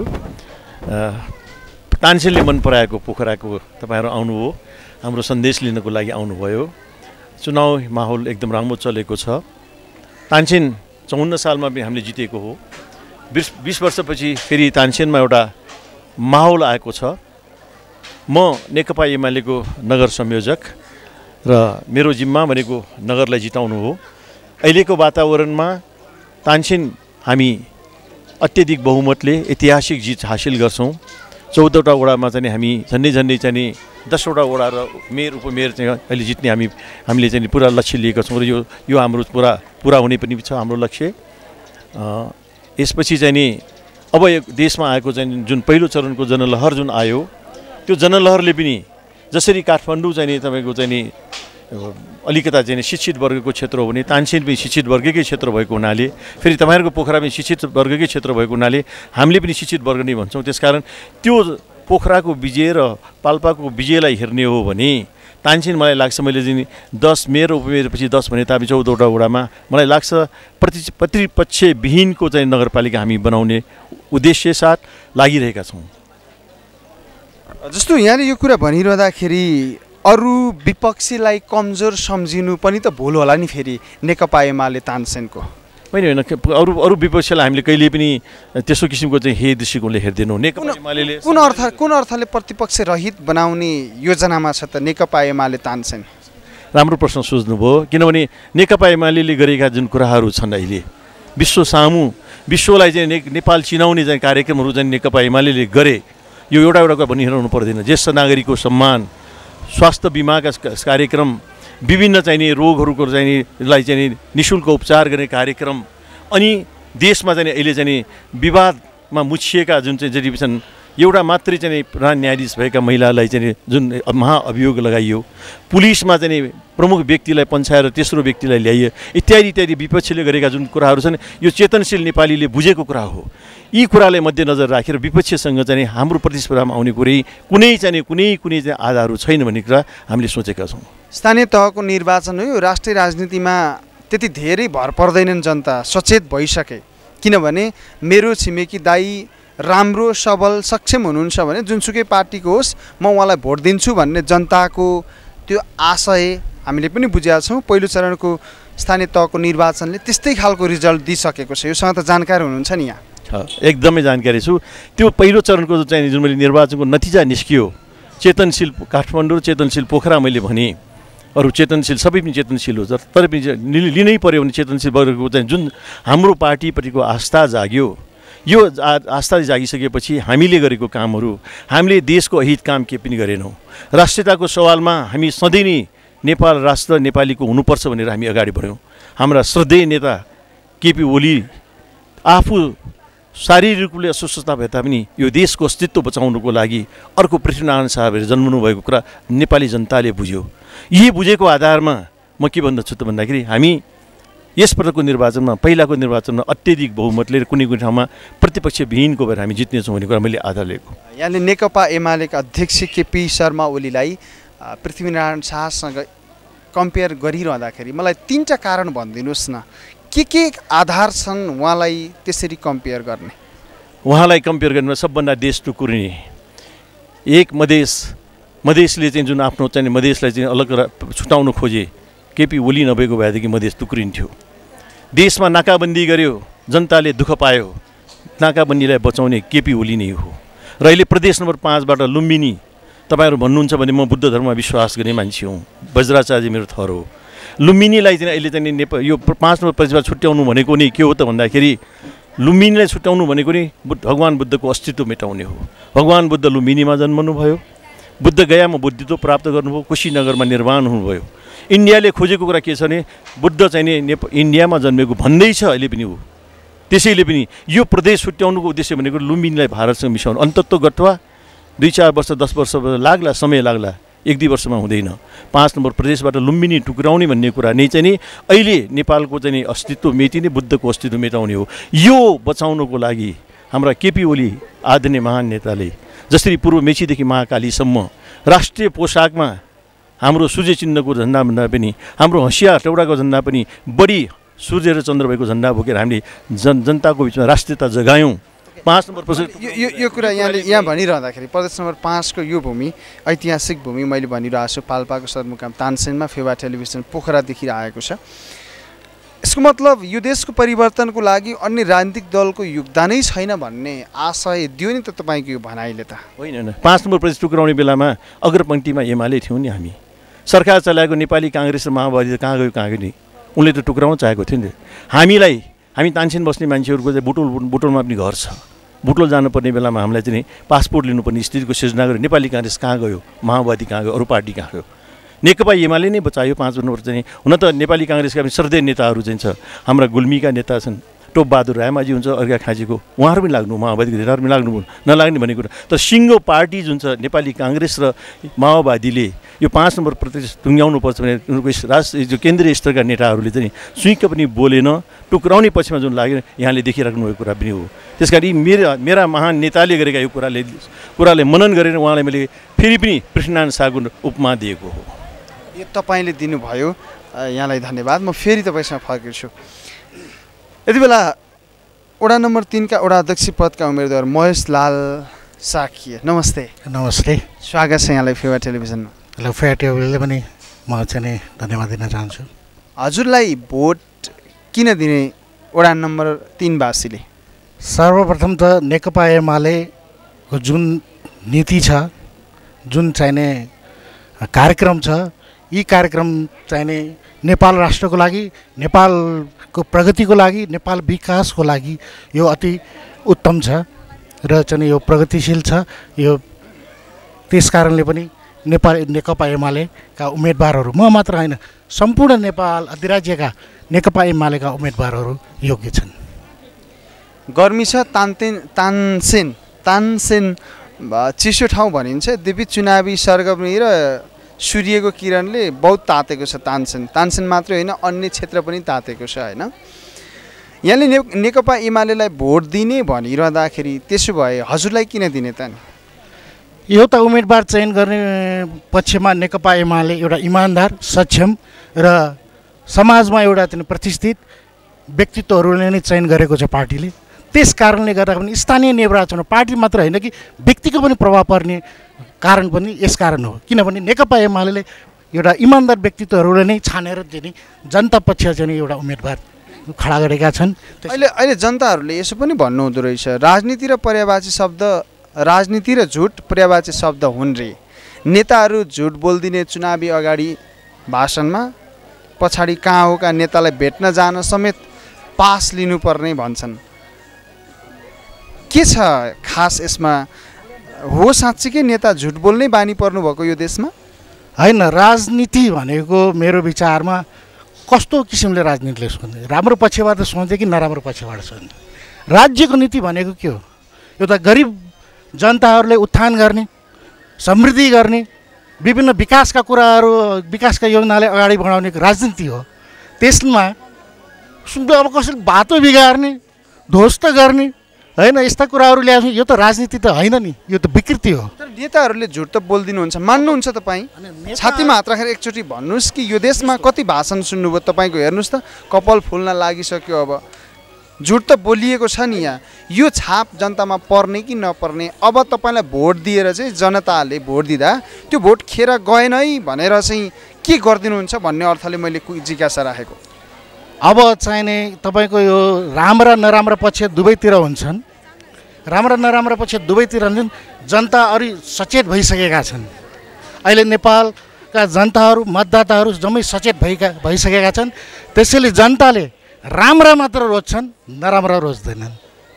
तानसेनले मन पराएको पोखराको तपाईँहरू आउनुभयो, हाम्रो सन्देश लिनको लागि आउनुभयो। चुनाव माहौल एकदम राम्रो चलेको छ। तानसेन चौन्न सालमा पनि हामीले जितेको हो। बिस बिस वर्षपछि फेरि तानसेनमा एउटा माहौल आएको छ। म नेकपा एमालेको नगर संयोजक र मेरो जिम्मा भनेको नगरलाई जिताउनु हो। अहिलेको वातावरणमा तानसेन हामी अत्यधिक बहुमतले ऐतिहासिक जित हासिल गर्छौँ। चौधवटा वडामा चाहिँ हामी झन्डै झन्डै चाहिँ दसवटा वडा र मेयर उपमेयर चाहिँ अहिले जित्ने हामी हामीले चाहिँ पुरा लक्ष्य लिएका छौँ र यो यो हाम्रो पुरा पुरा हुने पनि छ हाम्रो लक्ष्य। यसपछि चाहिँ नि अब यो देशमा आएको चाहिँ जुन पहिलो चरणको जनलहर जुन आयो, त्यो जनलहरले पनि जसरी काठमाडौँ चाहिँ नि तपाईँको चाहिँ नि अलिकता चाहिँ शिक्षित वर्गको क्षेत्र हो भने तानसेन पनि शिक्षित वर्गकै क्षेत्र भएको हुनाले, फेरि तपाईँहरूको पोखरा पनि शिक्षित वर्गकै क्षेत्र भएको हुनाले हामीले पनि शिक्षित वर्ग नै भन्छौँ। त्यसकारण त्यो पोखराको विजय र पाल्पाको विजयलाई हेर्ने हो भने तानसेन मलाई लाग्छ मैले चाहिँ दस मेयर उपमेयरपछि दस भने तापनि चौधवटा वडामा मलाई लाग्छ प्रति प्रतिपक्षविहीनको चाहिँ नगरपालिका हामी बनाउने उद्देश्य साथ लागिरहेका छौँ। जस्तो यहाँले यो कुरा भनिरहँदाखेरि अरू विपक्षीलाई कमजोर सम्झिनु पनि त भुल होला नि फेरि नेकपा एमाले तानसेनको। होइन होइन अरू अरू विपक्षीलाई हामीले कहिले पनि त्यस्तो किसिमको चाहिँ हे दृष्टिकोणले हेर्दैनौँ। नेकपा एमाले कुन अर्थ कुन अर्थले प्रतिपक्ष रहित बनाउने योजनामा छ त नेकपा एमाले तानसेन? राम्रो प्रश्न सोच्नुभयो, किनभने नेकपा एमाले गरेका जुन कुराहरू छन् अहिले विश्व सामु विश्वलाई चाहिँ ने नेपाल चिनाउने चाहिँ कार्यक्रमहरू चाहिँ नेकपा एमाले गरे, यो एउटा एउटा भनिरहनु पर्दैन। ज्येष्ठ नागरिकको सम्मान, स्वास्थ्य बिमाका कार्यक्रम, विभिन्न चाहिने रोगहरूको चाहिनेलाई चाहिँ निःशुल्क उपचार गर्ने कार्यक्रम, अनि देशमा चाहिँ अहिले चाहिँ विवादमा मुछिएका जुन चाहिँ जति छन् एउटा मात्रै चाहिँ प्रधान न्यायाधीश भएका महिलालाई चाहिँ जुन महाअभियोग लगाइयो, पुलिसमा चाहिँ प्रमुख व्यक्तिलाई पन्छाएर तेस्रो व्यक्तिलाई ल्याइयो, इत्यादि इत्यादि विपक्षीले गरेका जुन कुराहरू छन् यो चेतनशील नेपालीले बुझेको कुरा हो। यी कुरालाई मध्यनजर राखेर विपक्षीसँग चाहिँ हाम्रो प्रतिस्पर्धामा आउने कुरै कुनै चाहिँ कुनै कुनै चाहिँ आधारहरू छैन भन्ने कुरा हामीले सोचेका छौँ। स्थानीय तहको निर्वाचन हो, यो राष्ट्रिय राजनीतिमा त्यति धेरै भर पर्दैनन्, जनता सचेत भइसके। किनभने मेरो छिमेकी दाई राम्रो सबल सक्षम हुनुहुन्छ भने जुनसुकै पार्टीको होस् म उहाँलाई भोट दिन्छु भन्ने जनताको त्यो आशय हामीले पनि बुझेका छौँ। पहिलो चरणको स्थानीय तहको निर्वाचनले त्यस्तै खालको रिजल्ट दिइसकेको छ। योसँग त जानकारी हुनुहुन्छ नि यहाँ? एकदमै जानकारी छु। त्यो पहिलो चरणको चाहिँ जुन मैले निर्वाचनको नतिजा निस्कियो, चेतनशील काठमाडौँ, चेतनशील पोखरा मैले भने, अरू चेतनशील सबै पनि चेतनशील हो, तर पनि लिनै पर्यो भने चेतनशील वर्गको चाहिँ जुन हाम्रो पार्टीप्रतिको आस्था जाग्यो, यो आस्था जागिसकेपछि हामीले गरेको कामहरू हामीले देशको अहित काम के पनि गरेनौँ। राष्ट्रियताको सवालमा हामी सधैँ नै नेपाल राष्ट्र नेपालीको हुनुपर्छ भनेर हामी अगाडि बढ्यौँ। हाम्रा श्रद्धेय नेता केपी ओली आफू शारीरिक रूपले अस्वस्थता भए तापनि यो देशको अस्तित्व बचाउनुको लागि अर्को पृथ्वीनारायण साहबहरू जन्मनु भएको कुरा नेपाली जनताले बुझ्यो। यही बुझेको आधारमा म के भन्दछु त भन्दाखेरि हामी यसपटकको निर्वाचनमा पहिलाको निर्वाचनमा अत्याधिक बहुमतले कुनै कुनै ठाउँमा प्रतिपक्षविहीनको भएर हामी जित्नेछौँ भन्ने कुरा मैले आधार लिएको। यहाँले नेकपा एमालेका अध्यक्ष केपी शर्मा ओलीलाई पृथ्वीनारायण शाहसँग कम्पेयर गरिरहँदाखेरि मलाई तिनवटा कारण भनिदिनुहोस् न, के के आधार छन् उहाँलाई त्यसरी कम्पेयर गर्ने? उहाँलाई कम्पेयर गर्ने सबभन्दा देश टुकुरिने एक मधेस मधेसले चाहिँ जुन आफ्नो चाहिँ मधेसलाई चाहिँ अलग छुटाउन खोजे, केपी ओली नभएको भएदेखि मधेस टुक्रिन्थ्यो। देशमा नाकाबन्दी गर्यो, जनताले दुःख पायो, नाकाबन्दीलाई बचाउने केपी ओली नै हो। र अहिले प्रदेश नम्बर पाँचबाट लुम्बिनी, तपाईँहरू भन्नुहुन्छ भने म बुद्ध धर्ममा विश्वास गर्ने मान्छे हुँ, वज्राचार्य मेरो थर हो। लुम्बिनीलाई चाहिँ अहिले चाहिँ नेपाल यो पाँच नम्बर प्रदेशबाट छुट्याउनु भनेको नि के हो त भन्दाखेरि लुम्बिनीलाई छुट्याउनु भनेको नि भगवान् बुद्धको अस्तित्व मेटाउने हो। भगवान् बुद्ध लुम्बिनीमा जन्मनु भयो, बुद्ध गयामा बुद्धित्व प्राप्त गर्नुभयो, कुशीनगरमा निर्वाण हुनुभयो। इन्डियाले खोजेको कुरा के छ भने बुद्ध चाहिँ नि नेप इन्डियामा जन्मेको भन्दैछ अहिले पनि हो। त्यसैले पनि यो प्रदेश छुट्याउनुको उद्देश्य भनेको लुम्बिनीलाई भारतसँग मिसाउनु। अन्तत्व गत्वा दुई चार वर्ष दस वर्ष लाग्ला, समय लाग्ला, एक दुई वर्षमा हुँदैन। पाँच नम्बर प्रदेशबाट लुम्बिनी टुक्राउने भन्ने कुरा नै चाहिँ नि अहिले नेपालको चाहिँ नि अस्तित्व मेटिने, बुद्धको अस्तित्व मेटाउने हो। यो बचाउनको लागि हाम्रा केपी ओली आदरणीय महान नेताले जसरी पूर्व मेचीदेखि महाकालीसम्म राष्ट्रिय पोसाकमा हाम्रो सूर्य चिन्हको झन्डाभन्दा पनि हाम्रो हँसिया टौडाको झन्डा पनि बढी सूर्य र चन्द्र भएको झन्डा बोकेर हामीले जन जनताको बिचमा राष्ट्रियता जगायौँ। पाँच नम्बर प्रदेश यो यो कुरा यहाँले यहाँ भनिरहँदाखेरि प्रदेश नम्बर पाँचको यो भूमि ऐतिहासिक भूमि मैले भनिरहेको छु, पाल्पाको सदरमुकाम तानसेनमा फेवा टेलिभिजन पोखरादेखि आएको छ। यसको मतलब यो देशको परिवर्तनको लागि अन्य राजनीतिक दलको योगदानै छैन भन्ने आशय दियो नि त तपाईँको यो भनाइले त? होइन होइन, पाँच नम्बर प्रदेश टुक्राउने बेलामा अग्रपङ्क्तिमा एमाले थियौँ नि हामी। सरकार चलाएको नेपाली काङ्ग्रेस र माओवादी कहाँ गयो कहाँ गयो नि, उनले त टुक्राउन चाहेको थियो नि। हामीलाई हामी तानसेन बस्ने मान्छेहरूको चाहिँ बुटोल बुटोलमा पनि घर छ, बुटोल जानुपर्ने बेलामा हामीलाई चाहिँ पासपोर्ट लिनुपर्ने स्थितिको सिर्जना गर्यो। नेपाली काङ्ग्रेस कहाँ गयो, माओवादी कहाँ गयो, अरू पार्टी कहाँ गयो? नेकपा एमाले नै बचायो। पाँच नम्बर चाहिँ हुन त नेपाली काङ्ग्रेसका पनि श्रद्धेय नेताहरू चाहिँ छ, हाम्रा गुल्मीका नेता छन्, टोपबहादुर रायमाझी हुन्छ, अर्घा खाँचीको, उहाँहरू पनि लाग्नु, माओवादीको नेताहरू पनि लाग्नु नलाग्ने भन्ने कुरा। तर सिङ्गो पार्टी जुन छ नेपाली काङ्ग्रेस र माओवादीले यो पाँच नम्बर प्रदेश टुङ्ग्याउनुपर्छ भने उनीहरूको राष्ट्र जो केन्द्रीय स्तरका नेताहरूले चाहिँ सुइँक पनि बोलेन, टुक्राउने पक्षमा जुन लाग्यो यहाँले देखिराख्नु भएको कुरा पनि हो। त्यस कारण मेरा मेरा महान नेताले गरेका यो कुराले कुराले मनन गरेर उहाँलाई मैले फेरि पनि पृथ्वीनारायण शाहको उपमा दिएको हो। यो तपाईँले दिनुभयो, यहाँलाई धन्यवाद। म फेरि तपाईँसँग फर्किन्छु। यति बेला वडा नम्बर तिनका वडा अध्यक्ष पदका उम्मेदवार महेश लाल साकिया, नमस्ते। नमस्ते, स्वागत छ यहाँलाई फेवा टेलिभिजनमा। हेलो, फेवा टेलिभिजनले पनि म चाहिँ धन्यवाद दिन चाहन्छु। हजुरलाई भोट किन दिने वडा नम्बर तिनवासीले? सर्वप्रथम त नेकपा एमालेको जुन नीति छ, जुन चाहिने कार्यक्रम छ, यी कार्यक्रम चाहिने नेपाल राष्ट्रको लागि, नेपालको प्रगतिको लागि, नेपाल विकासको लागि यो अति उत्तम छ र चाहिँ यो प्रगतिशील छ। यो त्यस कारणले पनि नेपाल नेकपा एमालेका उम्मेदवारहरू, म मात्र होइन, सम्पूर्ण नेपाल अधिराज्यका नेकपा एमालेका उम्मेदवारहरू योग्य छन्। गर्मी छ, तानतेन तानसेन तानसेन चिसो ठाउँ भनिन्छ। यद्यपि चुनावी सरगर्मी र सूर्यको किरणले बहुत तातेको छ तानसेन। तानसेन मात्रै होइन, अन्य क्षेत्र पनि तातेको छ होइन। यहाँले ने नेकपा एमालेलाई भोट दिने भनिरहँदाखेरि त्यसो भए हजुरलाई किन दिने त नि? एउटा उम्मेदवार चयन गर्ने पक्षमा नेकपा एमाले एउटा इमान्दार, सक्षम र समाजमा एउटा चाहिँ प्रतिष्ठित व्यक्तित्वहरूले नै चयन गरेको छ पार्टीले। त्यस कारणले गर्दा पनि स्थानीय निर्वाचन, पार्टी मात्र होइन कि व्यक्तिको पनि प्रभाव पर्ने कारण पनि यस कारण हो। किनभने नेकपा एमाले एउटा इमान्दार व्यक्तित्वहरूले नै छानेर चाहिँ जनता पक्ष चाहिँ एउटा उम्मेदवार खडा गरेका छन्। अहिले अहिले जनताहरूले यसो पनि भन्नुहुँदो रहेछ, राजनीति र पर्यायवाची शब्द, राजनीति र झुट पर्यायवाची शब्द हुन् रे। नेताहरू झुट बोलिदिने चुनावी अगाडि भाषणमा, पछाडि कहाँ हो का नेतालाई भेट्न जान समेत पास लिनुपर्ने भन्छन्। के छ खास यसमा? हो साँच्चीकै नेता झुट बोल्नै बानी पर्नु भएको यो देशमा? होइन, राजनीति भनेको मेरो विचारमा कस्तो किसिमले राजनीतिले सोच्ने, राम्रो पक्षबाट सोच्ने कि नराम्रो पक्षबाट सोच्ने। राज्यको नीति भनेको के हो? एउटा गरिब जनताहरूले उत्थान गर्ने, समृद्धि गर्ने, विभिन्न विकासका कुराहरू, विकासका योजनाले अगाडि बढाउने राजनीति हो। त्यसमा अब कसैले बाटो बिगार्ने, ध्वस्त गर्ने होइन, यस्ता कुराहरू ल्याउँछ, यो त राजनीति त होइन नि, यो त विकृति हो। तर नेताहरूले झुट त बोलिदिनुहुन्छ, मान्नुहुन्छ तपाईँ? छातीमा हात राखेर एकचोटि भन्नुहोस् कि यो देशमा कति भाषण सुन्नुभयो तपाईँको? हेर्नुहोस् त, कपाल फुल्न लागिसक्यो। अब झुट त बोलिएको छ नि यहाँ। यो छाप जनतामा पर्ने कि नपर्ने? अब तपाईँलाई भोट दिएर चाहिँ जनताले भोट दिँदा त्यो भोट खेर गएन है भनेर चाहिँ के गरिदिनुहुन्छ भन्ने अर्थले मैले जिज्ञासा राखेको। अब चाहिने तपाईँको यो राम्रा नराम्रा पक्ष दुवैतिर हुन्छन्। राम्रा नराम्रा पक्ष दुवैतिर हुन्छन्। जनता अलि सचेत भइसकेका छन्। अहिले नेपालका जनताहरू, मतदाताहरू जम्मै सचेत भएका भइसकेका छन्। त्यसैले जनताले राम्रा मात्र रोज्छन्, नराम्रा रोज्दैनन्।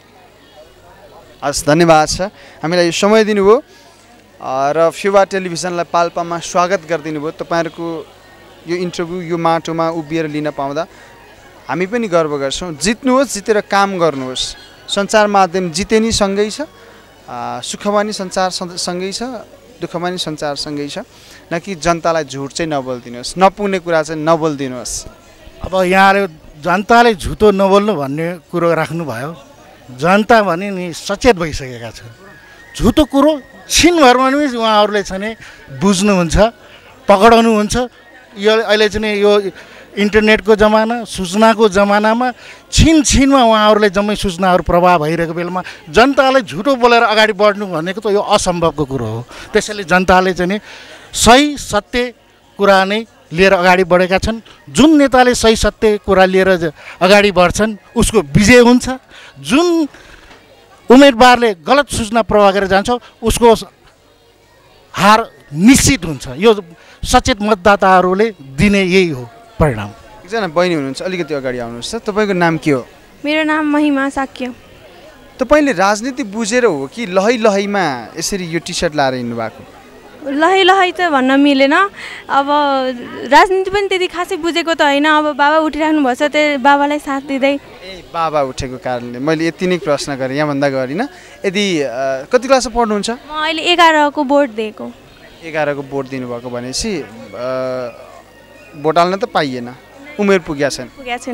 हस्, धन्यवाद छ हामीलाई यो समय दिनुभयो र फेवा टेलिभिजनलाई पाल्पामा स्वागत गरिदिनु भयो। तपाईँहरूको यो इन्टरभ्यू यो माटोमा उभिएर लिन पाउँदा हामी पनि गर्व गर्छौँ। जित्नुहोस्, जितेर काम गर्नुहोस्। सञ्चार माध्यम जिते नि सँगै छ, सुखमा नि सञ्चार सँगै छ, दुःखमा नि सञ्चार सँगै छ। न कि जनतालाई झुट चाहिँ नबोलिदिनुहोस्, नपुग्ने कुरा चाहिँ नबोलिदिनुहोस्। अब यहाँले जनताले झुटो नबोल्नु भन्ने कुरो राख्नुभयो। जनता भने नि सचेत भइसकेका छन्। झुटो कुरो छिनभरमा पनि उहाँहरूले चाहिँ बुझ्नुहुन्छ, पक्राउनुहुन्छ। यो अहिले चाहिँ यो इन्टरनेटको जमाना, सूचनाको जमानामा छिन छिनमा उहाँहरूले जम्मै सूचनाहरू प्रभाव भइरहेको बेलामा जनतालाई झुटो बोलेर अगाडि बढ्नु भनेको त यो असम्भवको कुरो हो। त्यसैले जनताले चाहिँ सही सत्य कुरा नै लिएर अगाडि बढेका छन्। जुन नेताले सही सत्य कुरा लिएर अगाडि बढ्छन् उसको विजय हुन्छ। जुन उम्मेदवारले गलत सूचना प्रवाह गरेर जान्छ उसको हार निश्चित हुन्छ। यो सचेत मतदाताहरूले दिने यही हो परिणाम। एकजना बहिनी हुनुहुन्छ, अलिकति अगाडि आउनुहोस् त। तपाईँको नाम के हो? मेरो नाम महिमा साक्य। तपाईँले राजनीति बुझेर हो कि लहै लहैमा यसरी यो टी सर्ट लाएर हिँड्नु भएको? लहै लहै त भन्न मिलेन। अब राजनीति पनि त्यति खासै बुझेको त होइन। अब बाबा उठिराख्नु भएको छ, त्यही बाबालाई साथ दिँदै। ए बाबा उठेको कारणले मैले यति नै प्रश्न गरेँ, यहाँभन्दा गरिनँ। यदि कति क्लासमा पढ्नुहुन्छ? म अहिले एघारको बोर्ड दिएको। एघारको बोर्ड दिनुभएको भनेपछि भोट हाल्न त पाइएन, उमेर पुगेको छैन। पुगेको छैन,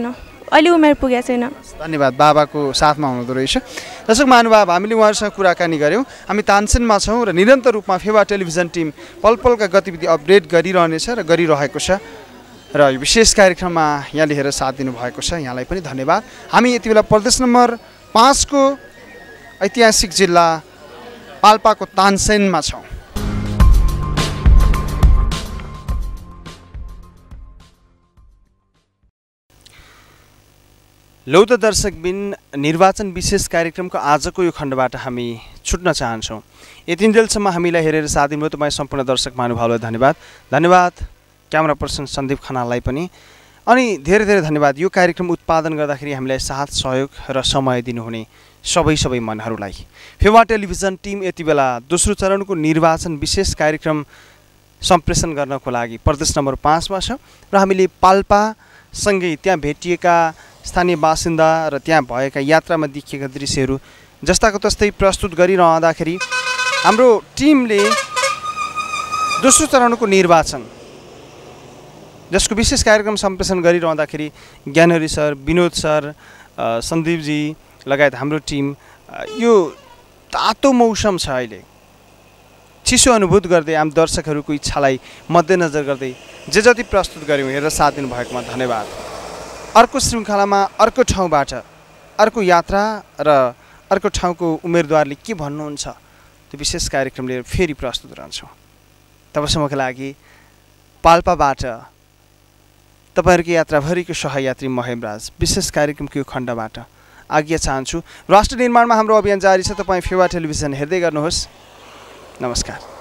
अलि उमेर पुगेको छैन। धन्यवाद, बाबाको साथमा हुनुहुँदो रहेछ। दर्शक महानुभाव, हामीले उहाँहरूसँग कुराकानी गऱ्यौँ। हामी तानसेनमा छौँ र निरन्तर रूपमा फेवा टेलिभिजन टिम पल पलका गतिविधि अपडेट गरिरहनेछ र गरिरहेको छ र यो विशेष कार्यक्रममा यहाँले हेरेर साथ दिनुभएको छ, यहाँलाई पनि धन्यवाद। हामी यति बेला प्रदेश नम्बर पाँचको ऐतिहासिक जिल्ला पाल्पाको तानसेनमा छौँ। लौ त दर्शकबिन, निर्वाचन विशेष कार्यक्रमको आजको यो खण्डबाट हामी छुट्न चाहन्छौँ। यतिन्जेलसम्म हामीलाई हेरेर साथ दिनुभयो तपाईँ सम्पूर्ण दर्शक महानुभावलाई धन्यवाद। धन्यवाद क्यामेरा पर्सन सन्दीप खनाललाई पनि, अनि धेरै धेरै धन्यवाद यो कार्यक्रम उत्पादन गर्दाखेरि हामीलाई साथ सहयोग र समय दिनुहुने सबै सबै मनहरूलाई। फेवा टेलिभिजन टिम यति बेला दोस्रो चरणको निर्वाचन विशेष कार्यक्रम सम्प्रेषण गर्नको लागि प्रदेश नम्बर पाँचमा छ र हामीले पाल्पासँगै त्यहाँ भेटिएका स्थानीय बासिन्दा र त्यहाँ भएका यात्रामा देखिएका दृश्यहरू जस्ताको तस्तै प्रस्तुत गरिरहँदाखेरि हाम्रो टिमले दोस्रो चरणको निर्वाचन जसको विशेष कार्यक्रम सम्प्रेषण गरिरहँदाखेरि ज्ञानहरी सर, विनोद सर, सन्दीपजी लगायत हाम्रो टिम यो तातो मौसम छ अहिले चिसो अनुभूत गर्दै आम दर्शकहरूको इच्छालाई मध्यनजर गर्दै जे जति प्रस्तुत गऱ्यौँ हेरेर साथ दिनुभएकोमा धन्यवाद। अर्को श्रृङ्खलामा अर्को ठाउँबाट अर्को यात्रा र अर्को ठाउँको उम्मेदवारले के भन्नुहुन्छ त्यो विशेष कार्यक्रम लिएर फेरि प्रस्तुत रहन्छौँ। तबसम्मका लागि पाल्पाबाट तपाईँहरूको यात्राभरिको सहयात्री महेमराज विशेष कार्यक्रमको यो खण्डबाट आज्ञा चाहन्छु। राष्ट्र निर्माणमा हाम्रो अभियान जारी छ। तपाईँ फेवा टेलिभिजन हेर्दै गर्नुहोस्। नमस्कार।